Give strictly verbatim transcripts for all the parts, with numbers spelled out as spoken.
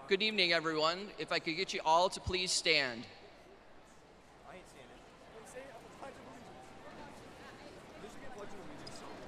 Good evening, everyone. If I could get you all to please stand. I ain't saying it. Say a pledge of allegiance. This should be a pledge of allegiance song.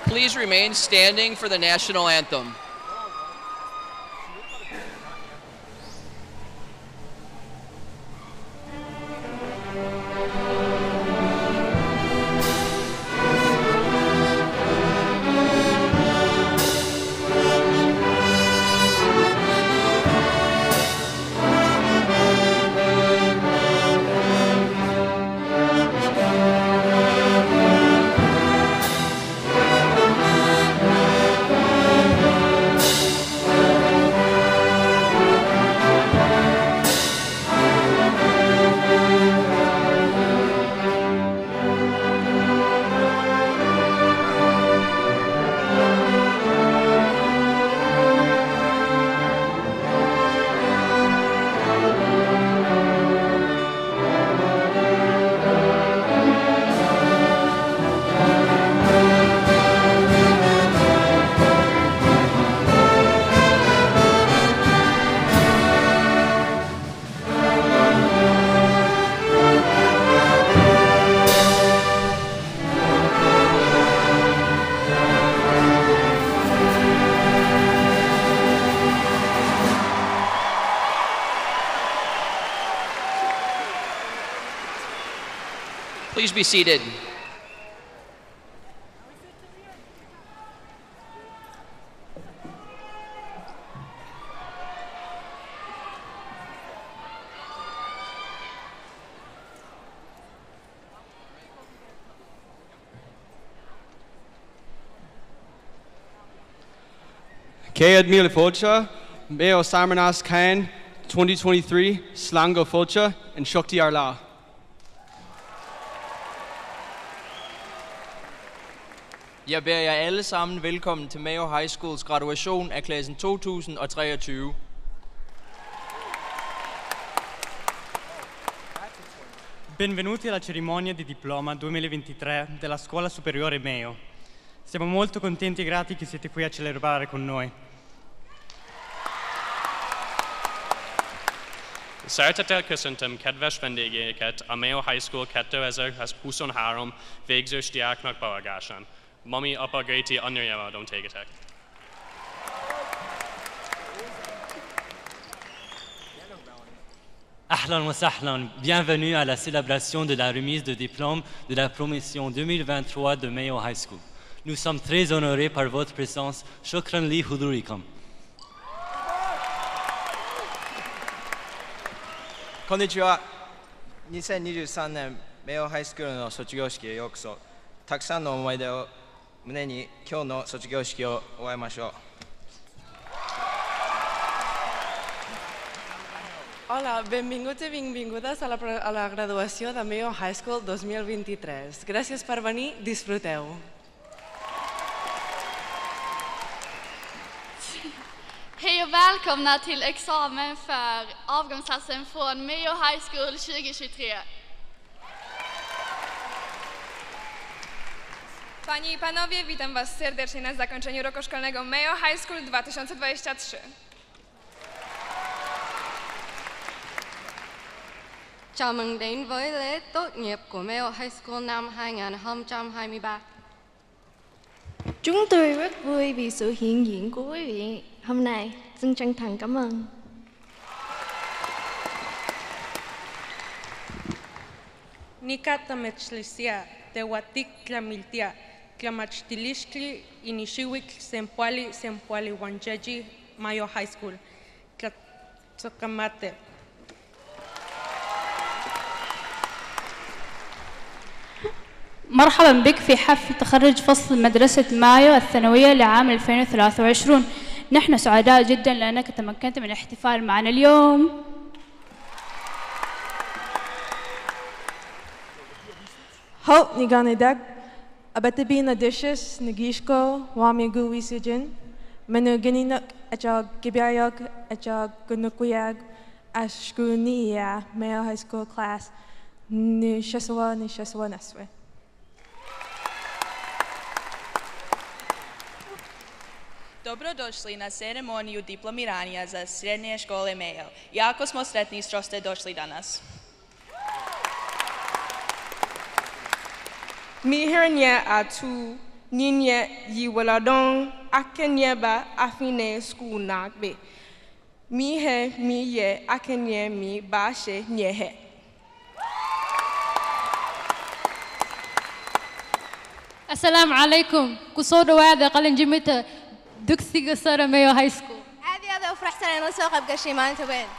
please remain standing for the national anthem. Please be seated. Kayad Mila Focha, Mayo Sarmanas Khan, twenty twenty-three, Slango Focha, and Shakti Arla. Jeg beder jer alle sammen velkommen til Mayo High Schools graduation af klassen to tusind treogtyve. Benvenuti alla cerimonia di diploma duemilaventitré della Scuola Superiore Mayo. Siamo molto contenti e grati che siete qui a celebrare con noi. Sartatel kusuntum kedves vendégeiket a Mayo High School kétezer-huszonhárom végzős diáknak bavagáson. Mami, apa, Grati, anyja, don't take it. Ahlan wa sahlan, bienvenue à la célébration de la remise de diplôme de la promotion deux mille vingt-trois de Mayo High School. Nous sommes très honorés par votre présence. Shukran li hudurikum. Konnichiwa. にせんにじゅうさんねんメヨハイスクールの卒業式へようこそ。たくさんの思い出を胸に今日の卒業式を終えましょう。 Hola, benvinguts i benvingudes a la, a la graduació de Mayo High School dos mil vint-i-tres. Gràcies per venir, disfruteu. Hej och välkomna till examen för avgångsklassen från Mayo High School tjugo tjugotre. Panie i panowie, witam was serdecznie na zakończeniu roku szkolnego Mayo High School dwa tysiące dwadzieścia trzy. Chào mừng đến với lễ tốt nghiệp của Mayo High School năm hai nghìn không trăm hai mươi ba. Chúng tôi rất vui vì sự hiện diện của quý vị hôm nay. Xin chân thành cảm ơn. Nikata mechlisia, tewatik tlamiltia, tlamachtilishkli, inishiwik, sempuali, sempuali wancheji, Mayo High School. Tlatsokamate. مرحبا بك في حفل تخرج فصل مدرسة مايو الثانوية لعام ألفين وثلاثة وعشرين. نحن سعداء جدا لأنك تمكنت من الاحتفال معنا اليوم. Hope ni ganidag, abatabi na dishes nagishko wami guwisijin, menu ganinak atjag gibayag atjag gunukuyag ashkuniya Mayo High School class ni shaswa ni shaswa naswe. Dobrodošli na ceremoniju diplomiranja za srednje škole Mayo. Jako smo sretni što ste došli danas. Mihirnya atu Ninye yi waladong akenyeba afine school nagbe. Mi he mi ye akenye mi bashe nyehe. السلام عليكم كسودو هذا قلن جمته دكسي قصر مايو هاي سكول هذه هذا وفرحت أنا نسوق بقشي ما أنت وين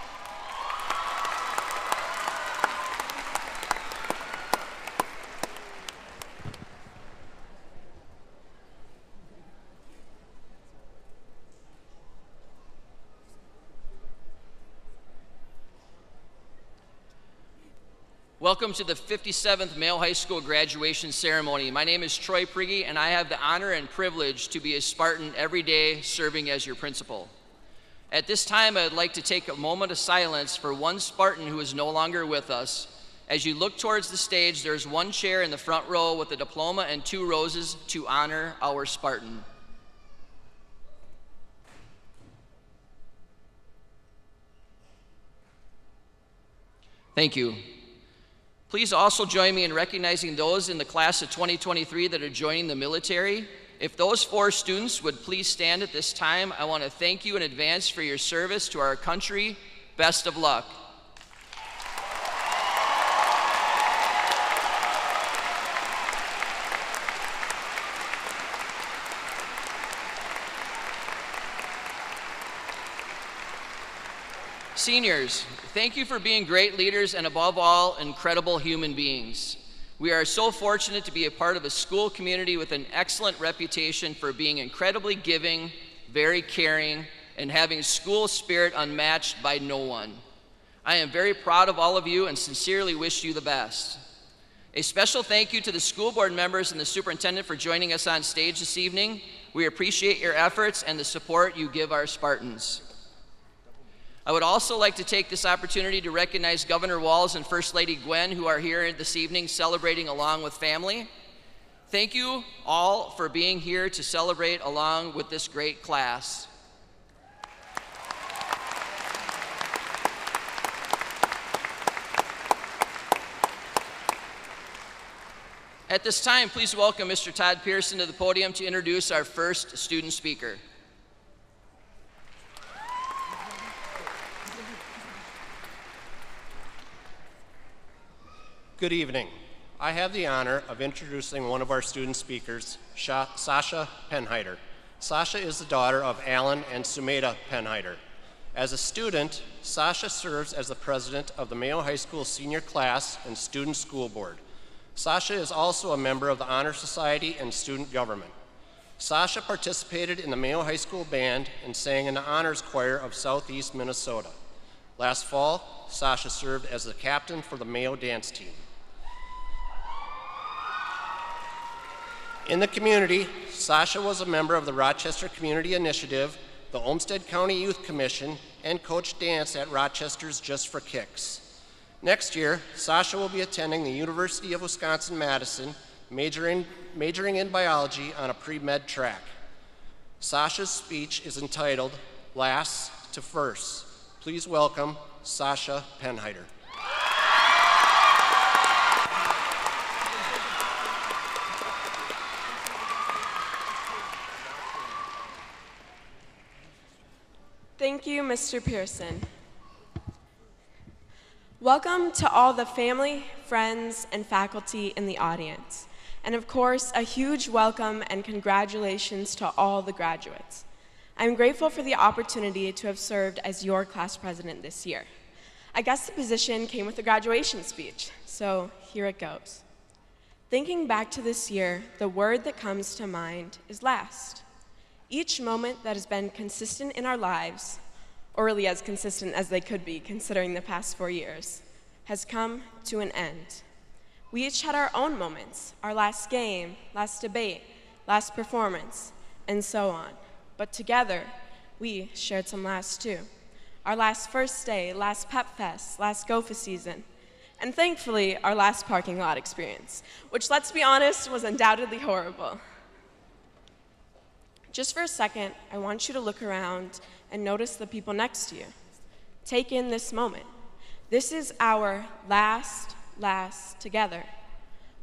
Welcome to the fifty-seventh Mayo High School graduation ceremony. My name is Troy Prigge, and I have the honor and privilege to be a Spartan every day serving as your principal. At this time, I'd like to take a moment of silence for one Spartan who is no longer with us. As you look towards the stage, there's one chair in the front row with a diploma and two roses to honor our Spartan. Thank you. Please also join me in recognizing those in the class of twenty twenty-three that are joining the military. If those four students would please stand at this time, I want to thank you in advance for your service to our country. Best of luck. Seniors, thank you for being great leaders and above all, incredible human beings. We are so fortunate to be a part of a school community with an excellent reputation for being incredibly giving, very caring, and having school spirit unmatched by no one. I am very proud of all of you and sincerely wish you the best. A special thank you to the school board members and the superintendent for joining us on stage this evening. We appreciate your efforts and the support you give our Spartans. I would also like to take this opportunity to recognize Governor Walz and First Lady Gwen, who are here this evening celebrating along with family. Thank you all for being here to celebrate along with this great class. At this time, please welcome Mister Todd Pearson to the podium to introduce our first student speaker. Good evening. I have the honor of introducing one of our student speakers, Sha Sasha Penheiter. Sasha is the daughter of Alan and Sumeda Penheiter. As a student, Sasha serves as the president of the Mayo High School Senior Class and Student School Board. Sasha is also a member of the Honor Society and Student Government. Sasha participated in the Mayo High School Band and sang in the Honors Choir of Southeast Minnesota. Last fall, Sasha served as the captain for the Mayo dance team. In the community, Sasha was a member of the Rochester Community Initiative, the Olmsted County Youth Commission, and coached dance at Rochester's Just for Kicks. Next year, Sasha will be attending the University of Wisconsin-Madison, majoring, majoring in biology on a pre-med track. Sasha's speech is entitled, Last to First. Please welcome Sasha Penheiter. Thank you, Mister Pearson. Welcome to all the family, friends, and faculty in the audience. And of course, a huge welcome and congratulations to all the graduates. I'm grateful for the opportunity to have served as your class president this year. I guess the position came with a graduation speech, so here it goes. Thinking back to this year, the word that comes to mind is last. Each moment that has been consistent in our lives, or really as consistent as they could be considering the past four years, has come to an end. We each had our own moments, our last game, last debate, last performance, and so on. But together, we shared some lasts too. Our last first day, last pep fest, last GOFA season, and thankfully, our last parking lot experience, which, let's be honest, was undoubtedly horrible. Just for a second, I want you to look around and notice the people next to you. Take in this moment. This is our last, last together. We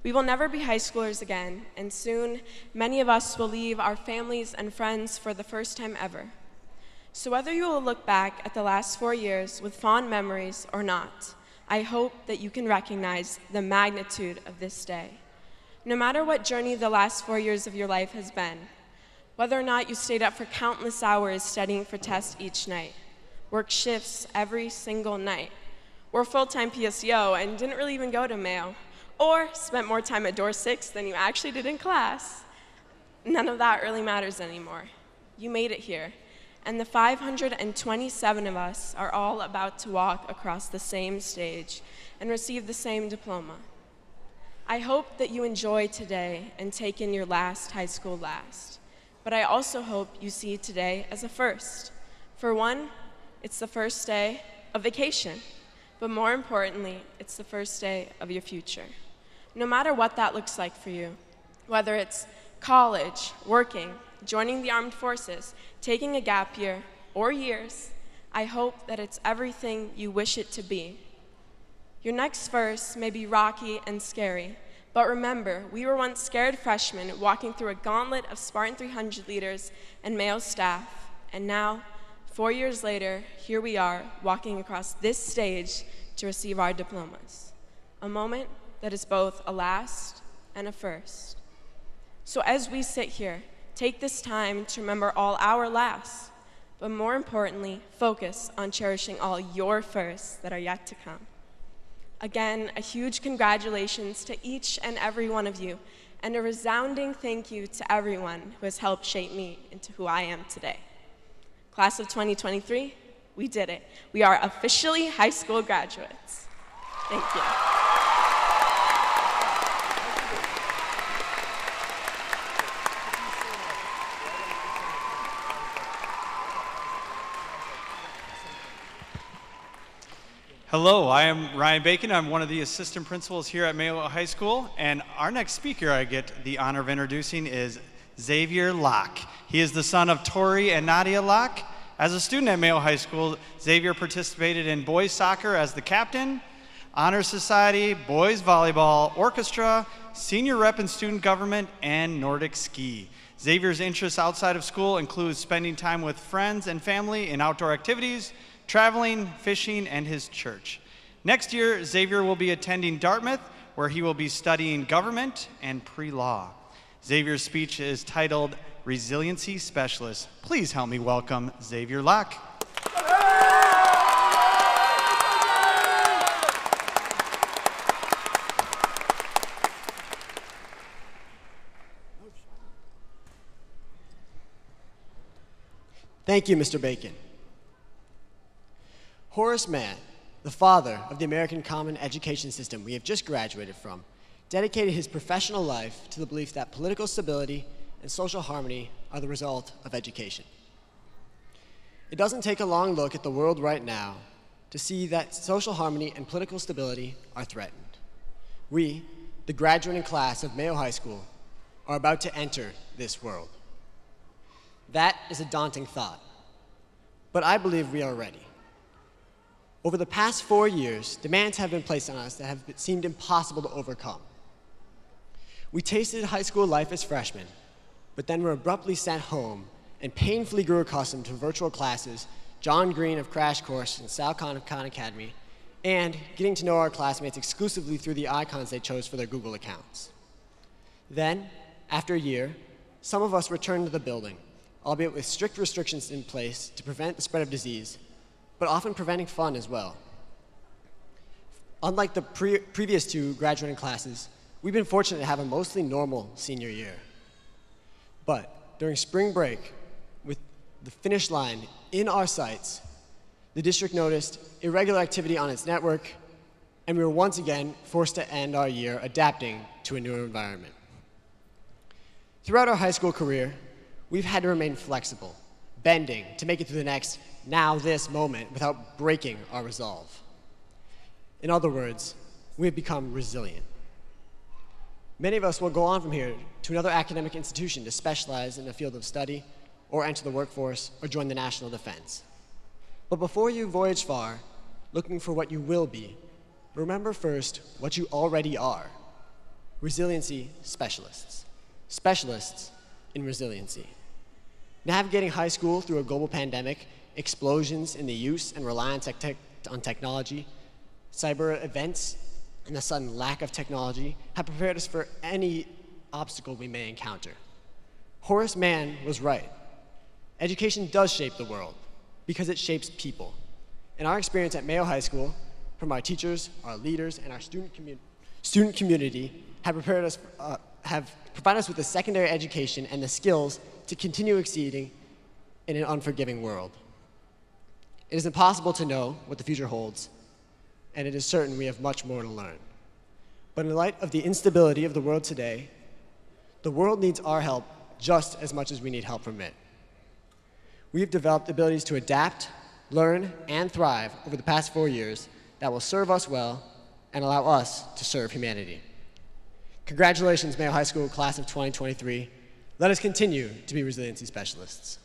We will never be high schoolers again, and soon many of us will leave our families and friends for the first time ever. So whether you will look back at the last four years with fond memories or not, I hope that you can recognize the magnitude of this day. No matter what journey the last four years of your life has been, whether or not you stayed up for countless hours studying for tests each night, worked shifts every single night, were full-time P S E O and didn't really even go to Mayo, or spent more time at door six than you actually did in class, none of that really matters anymore. You made it here, and the five hundred twenty-seven of us are all about to walk across the same stage and receive the same diploma. I hope that you enjoy today and take in your last high school last, but I also hope you see today as a first. For one, it's the first day of vacation, but more importantly, it's the first day of your future. No matter what that looks like for you, whether it's college, working, joining the armed forces, taking a gap year, or years, I hope that it's everything you wish it to be. Your next verse may be rocky and scary, but remember, we were once scared freshmen walking through a gauntlet of Spartan three hundred leaders and Mayo staff, and now, four years later, here we are walking across this stage to receive our diplomas. A moment that is both a last and a first. So as we sit here, take this time to remember all our lasts, but more importantly, focus on cherishing all your firsts that are yet to come. Again, a huge congratulations to each and every one of you, and a resounding thank you to everyone who has helped shape me into who I am today. Class of twenty twenty-three, we did it. We are officially high school graduates. Thank you. Hello, I am Ryan Bacon. I'm one of the assistant principals here at Mayo High School, and our next speaker I get the honor of introducing is Xavier Locke. He is the son of Tori and Nadia Locke. As a student at Mayo High School, Xavier participated in boys soccer as the captain, honor society, boys volleyball, orchestra, senior rep in student government, and Nordic ski. Xavier's interests outside of school include spending time with friends and family in outdoor activities, traveling, fishing, and his church. Next year, Xavier will be attending Dartmouth, where he will be studying government and pre-law. Xavier's speech is titled Resiliency Specialist. Please help me welcome Xavier Locke. Thank you, Mister Bacon. Horace Mann, the father of the American Common Education System we have just graduated from, dedicated his professional life to the belief that political stability and social harmony are the result of education. It doesn't take a long look at the world right now to see that social harmony and political stability are threatened. We, the graduating class of Mayo High School, are about to enter this world. That is a daunting thought, but I believe we are ready. Over the past four years, demands have been placed on us that have seemed impossible to overcome. We tasted high school life as freshmen, but then were abruptly sent home and painfully grew accustomed to virtual classes, John Green of Crash Course and Sal Khan of Khan Academy, and getting to know our classmates exclusively through the icons they chose for their Google accounts. Then, after a year, some of us returned to the building, albeit with strict restrictions in place to prevent the spread of disease, but often preventing fun as well. Unlike the pre previous two graduating classes, we've been fortunate to have a mostly normal senior year. But during spring break, with the finish line in our sights, the district noticed irregular activity on its network, and we were once again forced to end our year adapting to a new environment. Throughout our high school career, we've had to remain flexible, bending to make it through the next now this moment without breaking our resolve. In other words, we have become resilient. Many of us will go on from here to another academic institution to specialize in a field of study, or enter the workforce, or join the national defense. But before you voyage far, looking for what you will be, remember first what you already are. resiliency specialists, specialists in resiliency. Navigating high school through a global pandemic, explosions in the use and reliance on technology, cyber events, and the sudden lack of technology have prepared us for any obstacle we may encounter. Horace Mann was right. Education does shape the world because it shapes people. And our experience at Mayo High School, from our teachers, our leaders, and our student, commu student community, have prepared us, uh, have provided us with a secondary education and the skills to continue exceeding in an unforgiving world. It is impossible to know what the future holds, and it is certain we have much more to learn. But in light of the instability of the world today, the world needs our help just as much as we need help from it. We have developed abilities to adapt, learn, and thrive over the past four years that will serve us well and allow us to serve humanity. Congratulations, Mayo High School class of twenty twenty-three. Let us continue to be resiliency specialists.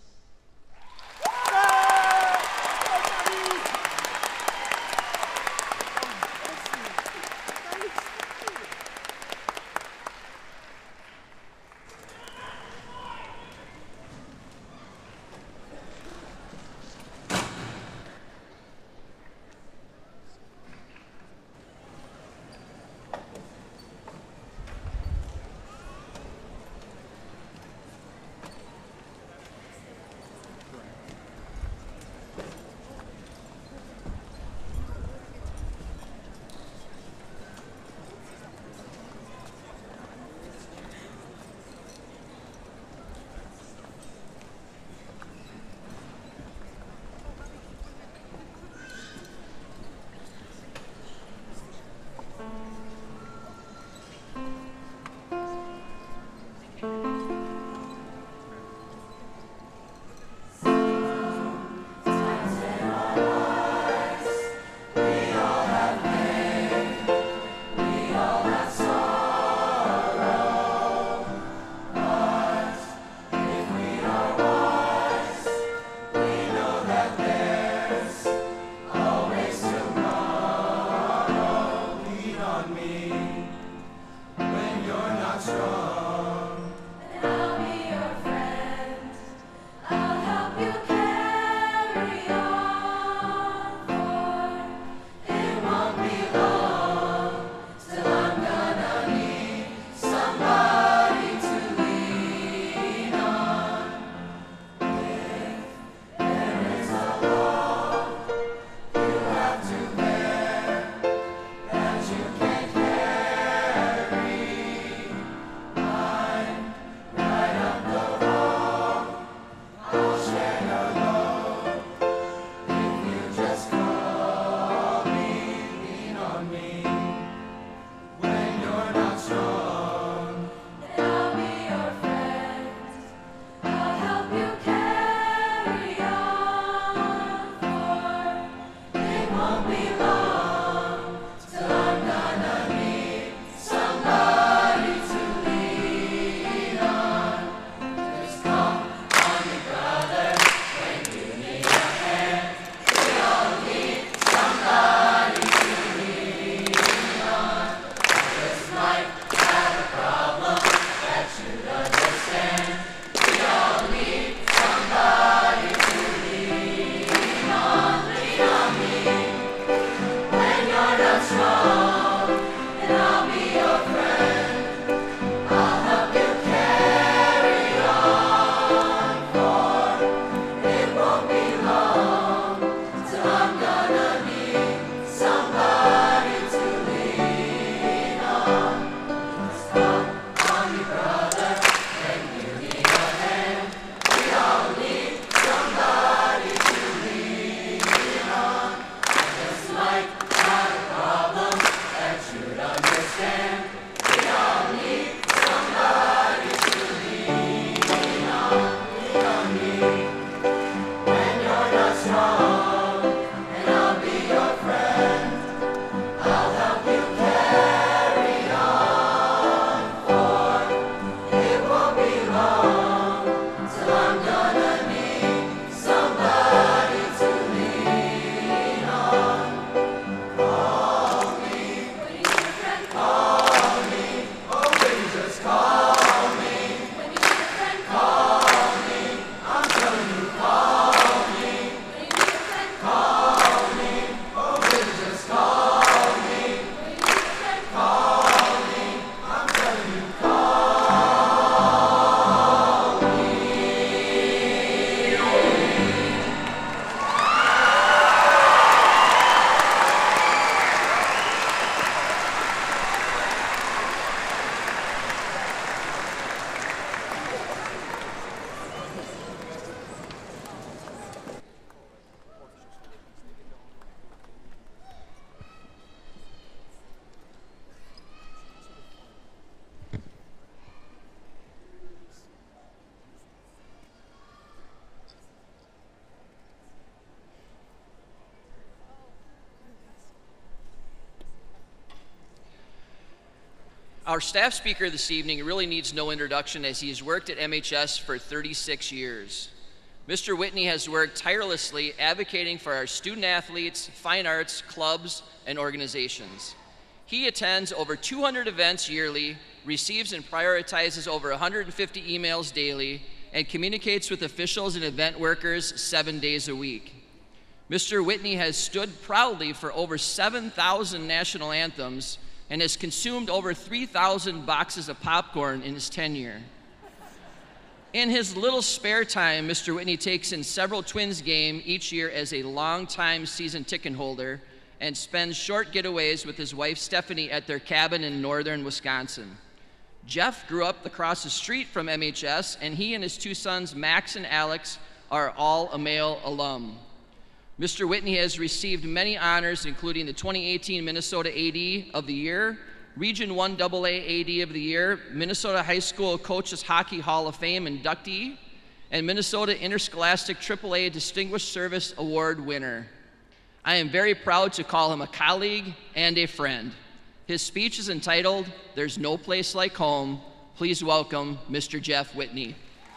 Our staff speaker this evening really needs no introduction as he has worked at M H S for thirty-six years. Mister Whitney has worked tirelessly advocating for our student athletes, fine arts, clubs, and organizations. He attends over two hundred events yearly, receives and prioritizes over one hundred fifty emails daily, and communicates with officials and event workers seven days a week. Mister Whitney has stood proudly for over seven thousand national anthems and has consumed over three thousand boxes of popcorn in his tenure. In his little spare time, Mister Whitney takes in several Twins games each year as a longtime season ticket holder and spends short getaways with his wife Stephanie at their cabin in northern Wisconsin. Jeff grew up across the street from M H S, and he and his two sons, Max and Alex, are all a Mayo alum. Mister Whitney has received many honors, including the twenty eighteen Minnesota A D of the Year, Region one double A A D of the Year, Minnesota High School Coaches Hockey Hall of Fame inductee, and Minnesota Interscholastic triple A Distinguished Service Award winner. I am very proud to call him a colleague and a friend. His speech is entitled, "There's No Place Like Home." Please welcome Mister Jeff Whitney.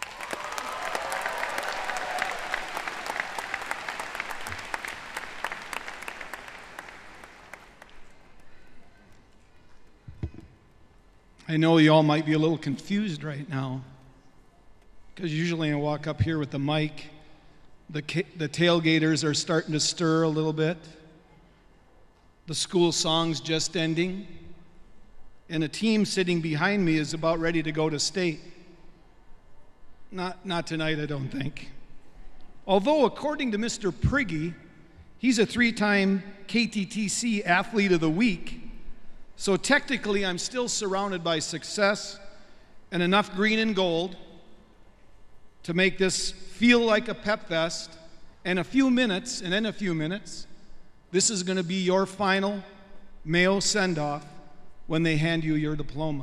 I know you all might be a little confused right now, because usually I walk up here with the mic, the, the tailgaters are starting to stir a little bit, the school song's just ending, and a team sitting behind me is about ready to go to state. Not, not tonight, I don't think. Although, according to Mister Priggy, he's a three-time K T T C Athlete of the Week. So technically, I'm still surrounded by success and enough green and gold to make this feel like a pep fest. And a few minutes, and in a few minutes, this is going to be your final Mayo send-off when they hand you your diploma.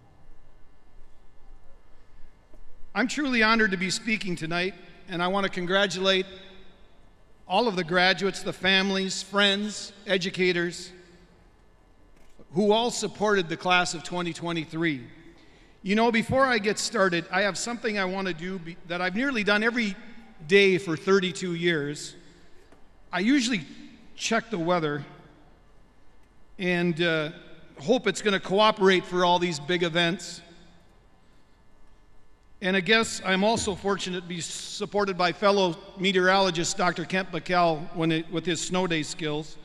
I'm truly honored to be speaking tonight, and I want to congratulate all of the graduates, the families, friends, educators, who all supported the class of twenty twenty-three. You know, before I get started, I have something I want to do be, that I've nearly done every day for thirty-two years. I usually check the weather and uh, hope it's going to cooperate for all these big events. And I guess I'm also fortunate to be supported by fellow meteorologist Doctor Kent McKell when it, with his snow day skills.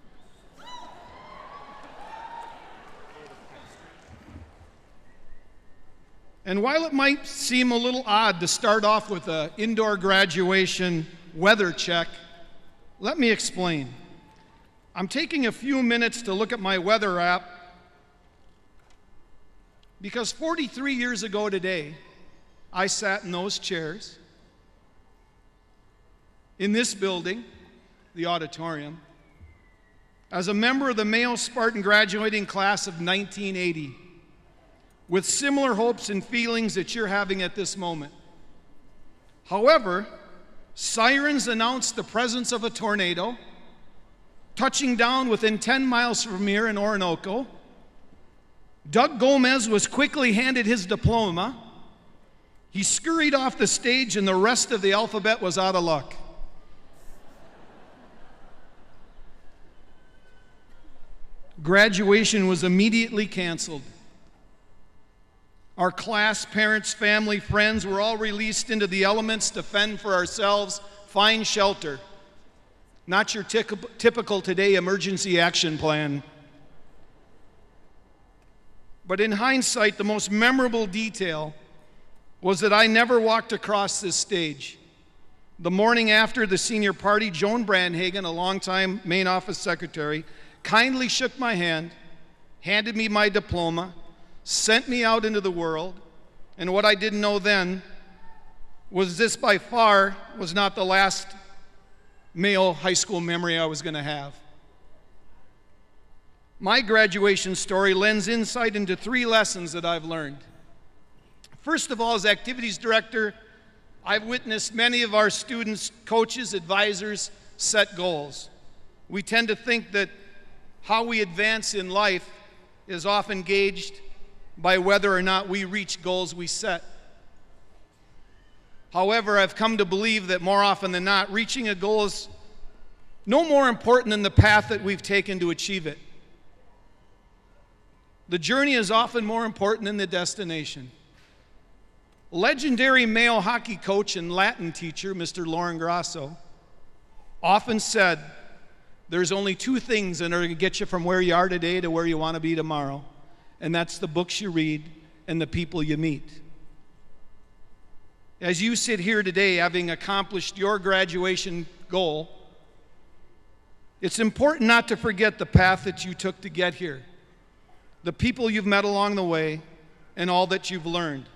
And while it might seem a little odd to start off with an indoor graduation weather check, let me explain. I'm taking a few minutes to look at my weather app because forty-three years ago today, I sat in those chairs in this building, the auditorium, as a member of the Mayo Spartan graduating class of nineteen eighty. With similar hopes and feelings that you're having at this moment. However, sirens announced the presence of a tornado, touching down within ten miles from here in Orinoco. Doug Gomez was quickly handed his diploma. He scurried off the stage, and the rest of the alphabet was out of luck. Graduation was immediately canceled. Our class, parents, family, friends were all released into the elements to fend for ourselves, find shelter. Not your typical today emergency action plan. But in hindsight, the most memorable detail was that I never walked across this stage. The morning after the senior party, Joan Brandhagen, a longtime main office secretary, kindly shook my hand, handed me my diploma, sent me out into the world, and what I didn't know then was this by far was not the last Mayo High School memory I was going to have. My graduation story lends insight into three lessons that I've learned. First of all, as activities director, I've witnessed many of our students, coaches, advisors set goals. We tend to think that how we advance in life is often gauged by whether or not we reach goals we set. However, I've come to believe that more often than not, reaching a goal is no more important than the path that we've taken to achieve it. The journey is often more important than the destination. Legendary Mayo hockey coach and Latin teacher, Mister Loren Grasso, often said, there's only two things in order to get you from where you are today to where you want to be tomorrow, and that's the books you read and the people you meet. As you sit here today, having accomplished your graduation goal, it's important not to forget the path that you took to get here, the people you've met along the way, and all that you've learned.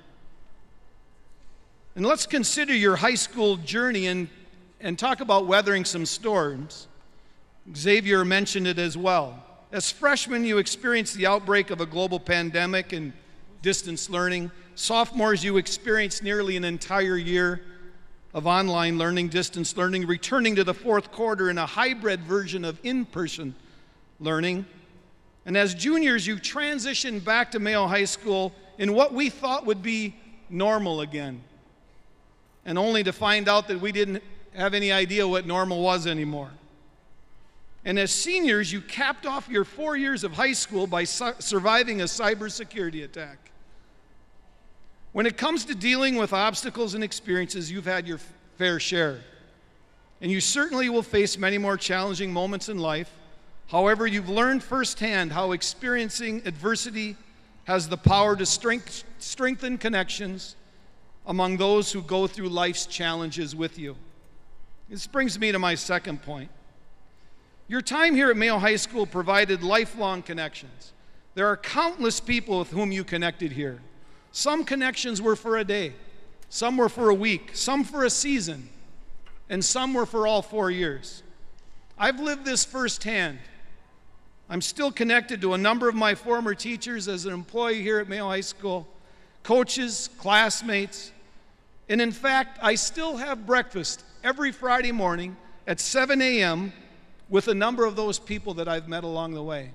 And let's consider your high school journey and, and talk about weathering some storms. Xavier mentioned it as well. As freshmen, you experienced the outbreak of a global pandemic and distance learning. Sophomores, you experienced nearly an entire year of online learning, distance learning, returning to the fourth quarter in a hybrid version of in-person learning. And as juniors, you transitioned back to Mayo High School in what we thought would be normal again, and only to find out that we didn't have any idea what normal was anymore. And as seniors, you capped off your four years of high school by su- surviving a cybersecurity attack. When it comes to dealing with obstacles and experiences, you've had your fair share. And you certainly will face many more challenging moments in life. However, you've learned firsthand how experiencing adversity has the power to strength, strengthen connections among those who go through life's challenges with you. This brings me to my second point. Your time here at Mayo High School provided lifelong connections. There are countless people with whom you connected here. Some connections were for a day, some were for a week, some for a season, and some were for all four years. I've lived this firsthand. I'm still connected to a number of my former teachers as an employee here at Mayo High School, coaches, classmates, and in fact, I still have breakfast every Friday morning at seven a m with a number of those people that I've met along the way.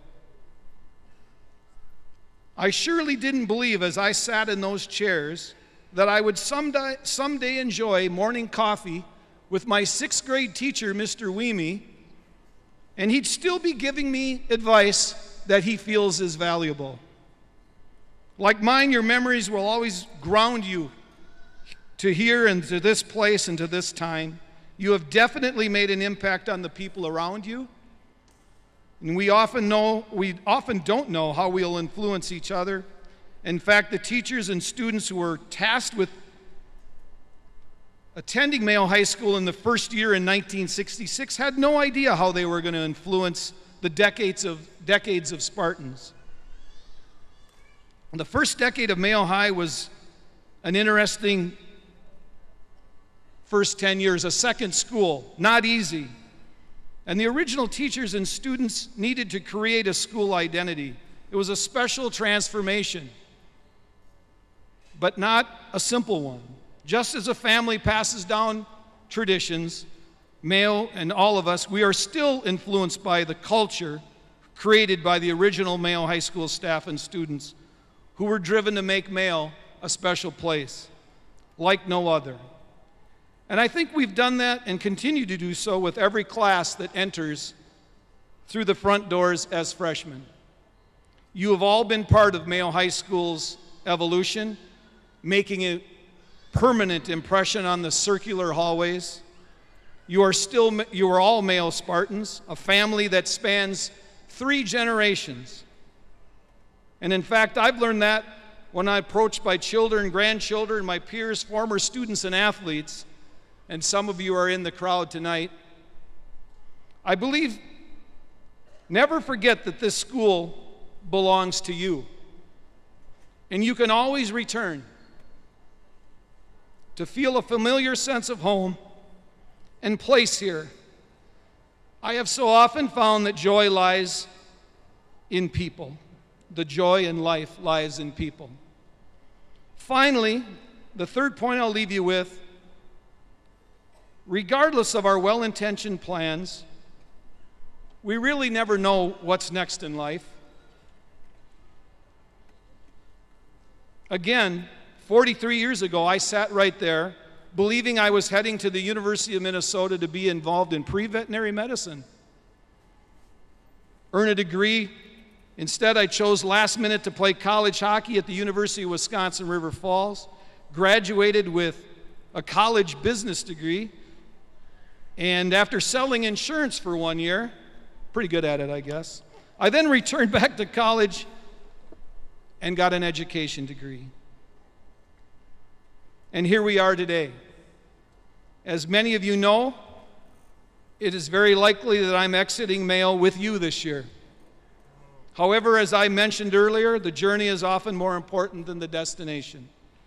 I surely didn't believe as I sat in those chairs that I would someday, someday enjoy morning coffee with my sixth grade teacher, Mister Weemy, and he'd still be giving me advice that he feels is valuable. Like mine, your memories will always ground you to here and to this place and to this time. You have definitely made an impact on the people around you. And we often know, we often don't know how we'll influence each other. In fact, the teachers and students who were tasked with attending Mayo High School in the first year in nineteen sixty-six had no idea how they were going to influence the decades of, decades of Spartans. The first decade of Mayo High was an interesting first ten years, a second school, not easy. And the original teachers and students needed to create a school identity. It was a special transformation, but not a simple one. Just as a family passes down traditions, Mayo and all of us, we are still influenced by the culture created by the original Mayo High School staff and students who were driven to make Mayo a special place, like no other. And I think we've done that and continue to do so with every class that enters through the front doors as freshmen. You have all been part of Mayo High School's evolution, making a permanent impression on the circular hallways. You are still, you are all Mayo Spartans, a family that spans three generations. And in fact, I've learned that when I'm approached by children, grandchildren, my peers, former students and athletes, and some of you are in the crowd tonight. I believe, never forget that this school belongs to you. And you can always return to feel a familiar sense of home and place here. I have so often found that joy lies in people. The joy in life lies in people. Finally, the third point I'll leave you with, regardless of our well-intentioned plans, we really never know what's next in life. Again, forty-three years ago, I sat right there believing I was heading to the University of Minnesota to be involved in pre-veterinary medicine, earn a degree. Instead, I chose last minute to play college hockey at the University of Wisconsin River Falls, graduated with a college business degree, and after selling insurance for one year, pretty good at it, I guess, I then returned back to college and got an education degree. And here we are today. As many of you know, it is very likely that I'm exiting Mayo with you this year. However, as I mentioned earlier, the journey is often more important than the destination.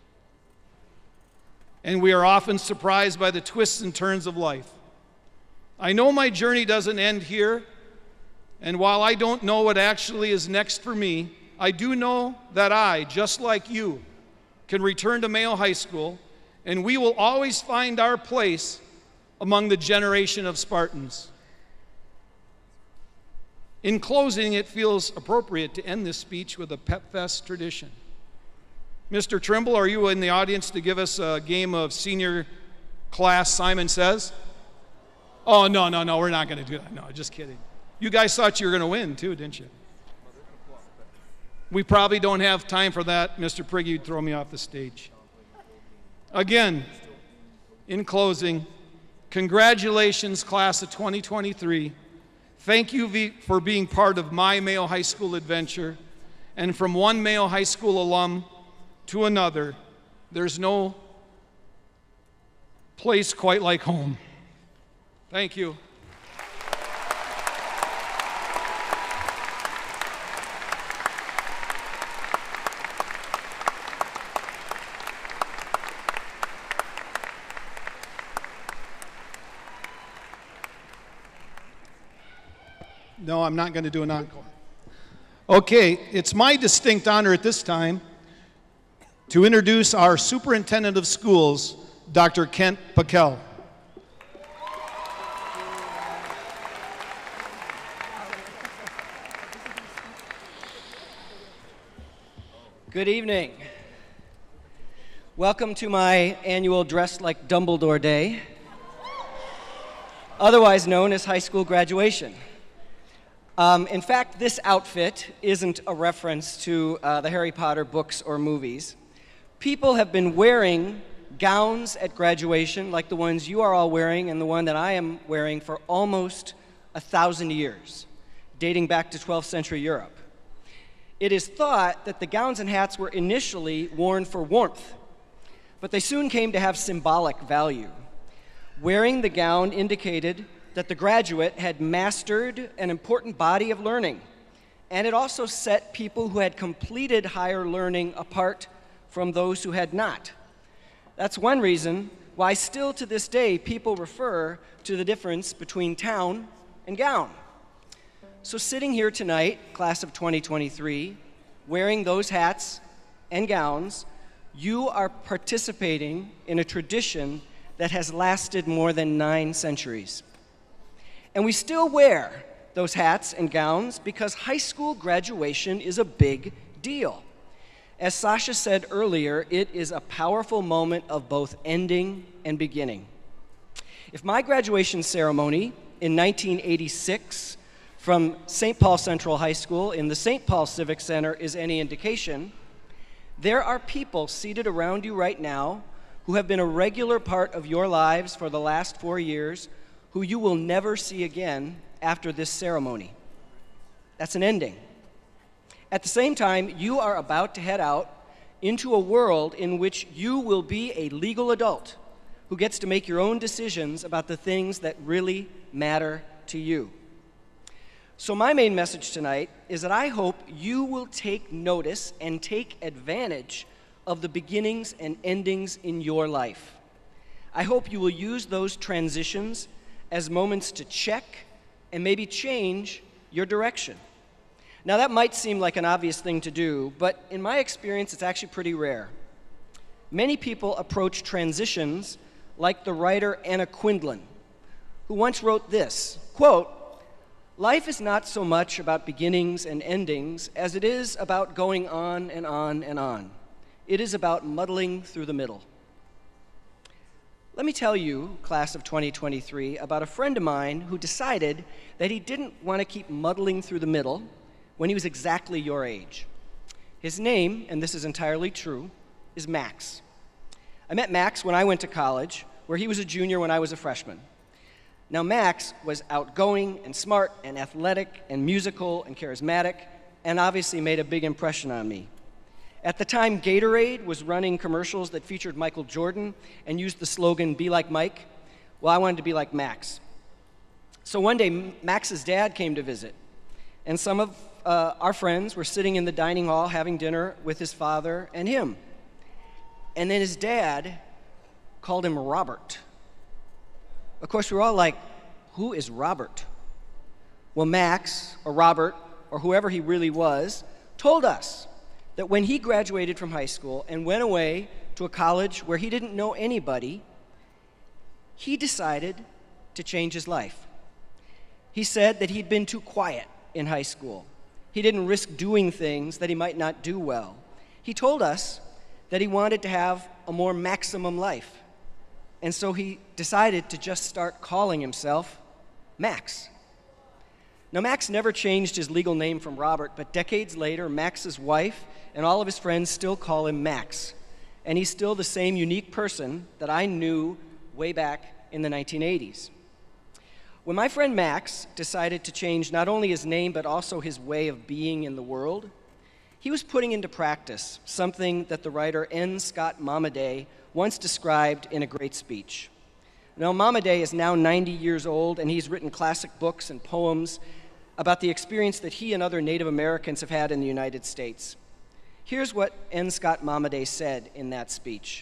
And we are often surprised by the twists and turns of life. I know my journey doesn't end here, and while I don't know what actually is next for me, I do know that I, just like you, can return to Mayo High School, and we will always find our place among the generation of Spartans. In closing, it feels appropriate to end this speech with a Pep Fest tradition. Mister Trimble, are you in the audience to give us a game of senior class Simon Says? Oh, no, no, no, we're not going to do that. No, just kidding. You guys thought you were going to win, too, didn't you? We probably don't have time for that. Mister Prigg, you'd throw me off the stage. Again, in closing, congratulations, class of twenty twenty-three. Thank you for being part of my Mayo High School adventure. And from one Mayo High School alum to another, there's no place quite like home. Thank you. No, I'm not going to do an encore. Okay, it's my distinct honor at this time to introduce our Superintendent of Schools, Doctor Kent Packel. Good evening. Welcome to my annual Dressed Like Dumbledore Day, otherwise known as high school graduation. Um, in fact, this outfit isn't a reference to uh, the Harry Potter books or movies. People have been wearing gowns at graduation like the ones you are all wearing and the one that I am wearing for almost a thousand years, dating back to twelfth century Europe. It is thought that the gowns and hats were initially worn for warmth, but they soon came to have symbolic value. Wearing the gown indicated that the graduate had mastered an important body of learning, and it also set people who had completed higher learning apart from those who had not. That's one reason why still to this day people refer to the difference between town and gown. So sitting here tonight, class of twenty twenty-three, wearing those hats and gowns, you are participating in a tradition that has lasted more than nine centuries. And we still wear those hats and gowns because high school graduation is a big deal. As Sasha said earlier, it is a powerful moment of both ending and beginning. If my graduation ceremony in nineteen eighty-six from Saint Paul Central High School in the Saint Paul Civic Center is any indication, there are people seated around you right now who have been a regular part of your lives for the last four years who you will never see again after this ceremony. That's an ending. At the same time, you are about to head out into a world in which you will be a legal adult who gets to make your own decisions about the things that really matter to you. So my main message tonight is that I hope you will take notice and take advantage of the beginnings and endings in your life. I hope you will use those transitions as moments to check and maybe change your direction. Now that might seem like an obvious thing to do, but in my experience it's actually pretty rare. Many people approach transitions like the writer Anna Quindlen, who once wrote this, quote, "Life is not so much about beginnings and endings as it is about going on and on and on. It is about muddling through the middle. Let me tell you, class of twenty twenty-three, about a friend of mine who decided that he didn't want to keep muddling through the middle when he was exactly your age. His name, and this is entirely true, is Max. I met Max when I went to college, where he was a junior when I was a freshman. Now, Max was outgoing and smart and athletic and musical and charismatic, and obviously made a big impression on me. At the time, Gatorade was running commercials that featured Michael Jordan and used the slogan, "Be like Mike." Well, I wanted to be like Max. So one day, Max's dad came to visit, and some of uh, our friends were sitting in the dining hall having dinner with his father and him. And then his dad called him Robert. Of course, we were all like, who is Robert? Well, Max, or Robert, or whoever he really was, told us that when he graduated from high school and went away to a college where he didn't know anybody, he decided to change his life. He said that he'd been too quiet in high school. He didn't risk doing things that he might not do well. He told us that he wanted to have a more maximum life. And so he decided to just start calling himself Max. Now, Max never changed his legal name from Robert, but decades later, Max's wife and all of his friends still call him Max. And he's still the same unique person that I knew way back in the nineteen eighties. When my friend Max decided to change not only his name, but also his way of being in the world, he was putting into practice something that the writer N. Scott Momaday once described in a great speech. Now, Momaday is now ninety years old, and he's written classic books and poems about the experience that he and other Native Americans have had in the United States. Here's what N. Scott Momaday said in that speech.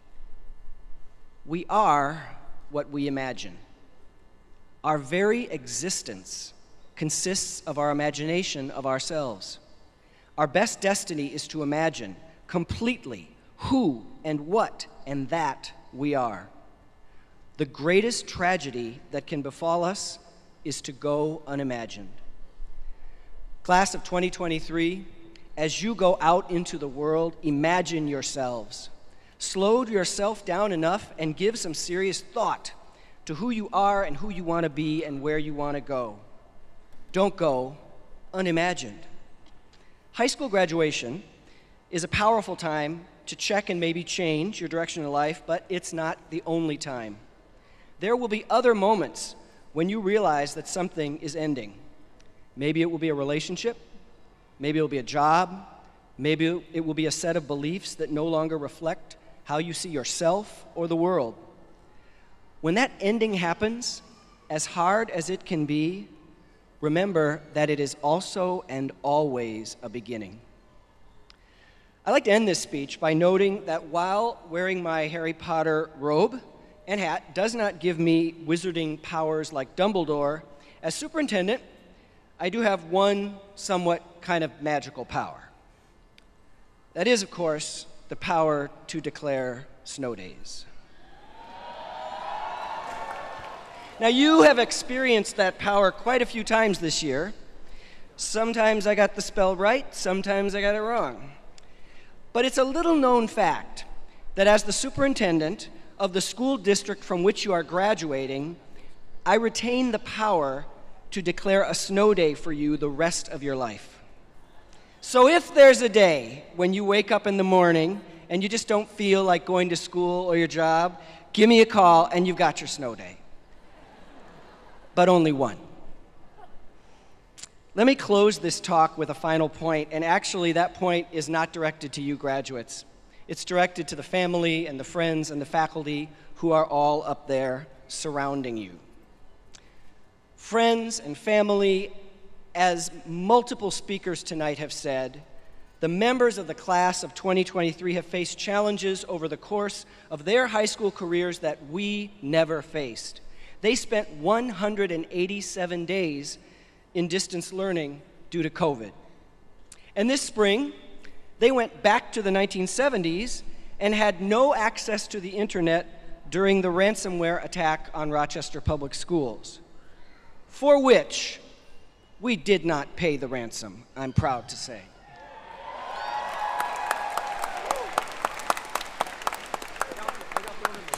"We are what we imagine. Our very existence consists of our imagination of ourselves. Our best destiny is to imagine completely who and what and that we are. The greatest tragedy that can befall us is to go unimagined." Class of twenty twenty-three, as you go out into the world, imagine yourselves. Slow yourself down enough and give some serious thought to who you are and who you want to be and where you want to go. Don't go unimagined. High school graduation is a powerful time to check and maybe change your direction in life, but it's not the only time. There will be other moments when you realize that something is ending. Maybe it will be a relationship, maybe it will be a job, maybe it will be a set of beliefs that no longer reflect how you see yourself or the world. When that ending happens, as hard as it can be, remember that it is also and always a beginning. I'd like to end this speech by noting that while wearing my Harry Potter robe and hat does not give me wizarding powers like Dumbledore, as superintendent, I do have one somewhat kind of magical power. That is, of course, the power to declare snow days. Now, you have experienced that power quite a few times this year. Sometimes I got the spell right, sometimes I got it wrong. But it's a little known fact that as the superintendent of the school district from which you are graduating, I retain the power to declare a snow day for you the rest of your life. So if there's a day when you wake up in the morning and you just don't feel like going to school or your job, give me a call and you've got your snow day. But only one. Let me close this talk with a final point, and actually that point is not directed to you graduates. It's directed to the family and the friends and the faculty who are all up there surrounding you. Friends and family, as multiple speakers tonight have said, the members of the class of twenty twenty-three have faced challenges over the course of their high school careers that we never faced. They spent one hundred eighty-seven days in distance learning due to COVID. And this spring, they went back to the nineteen seventies and had no access to the internet during the ransomware attack on Rochester Public Schools, for which we did not pay the ransom, I'm proud to say.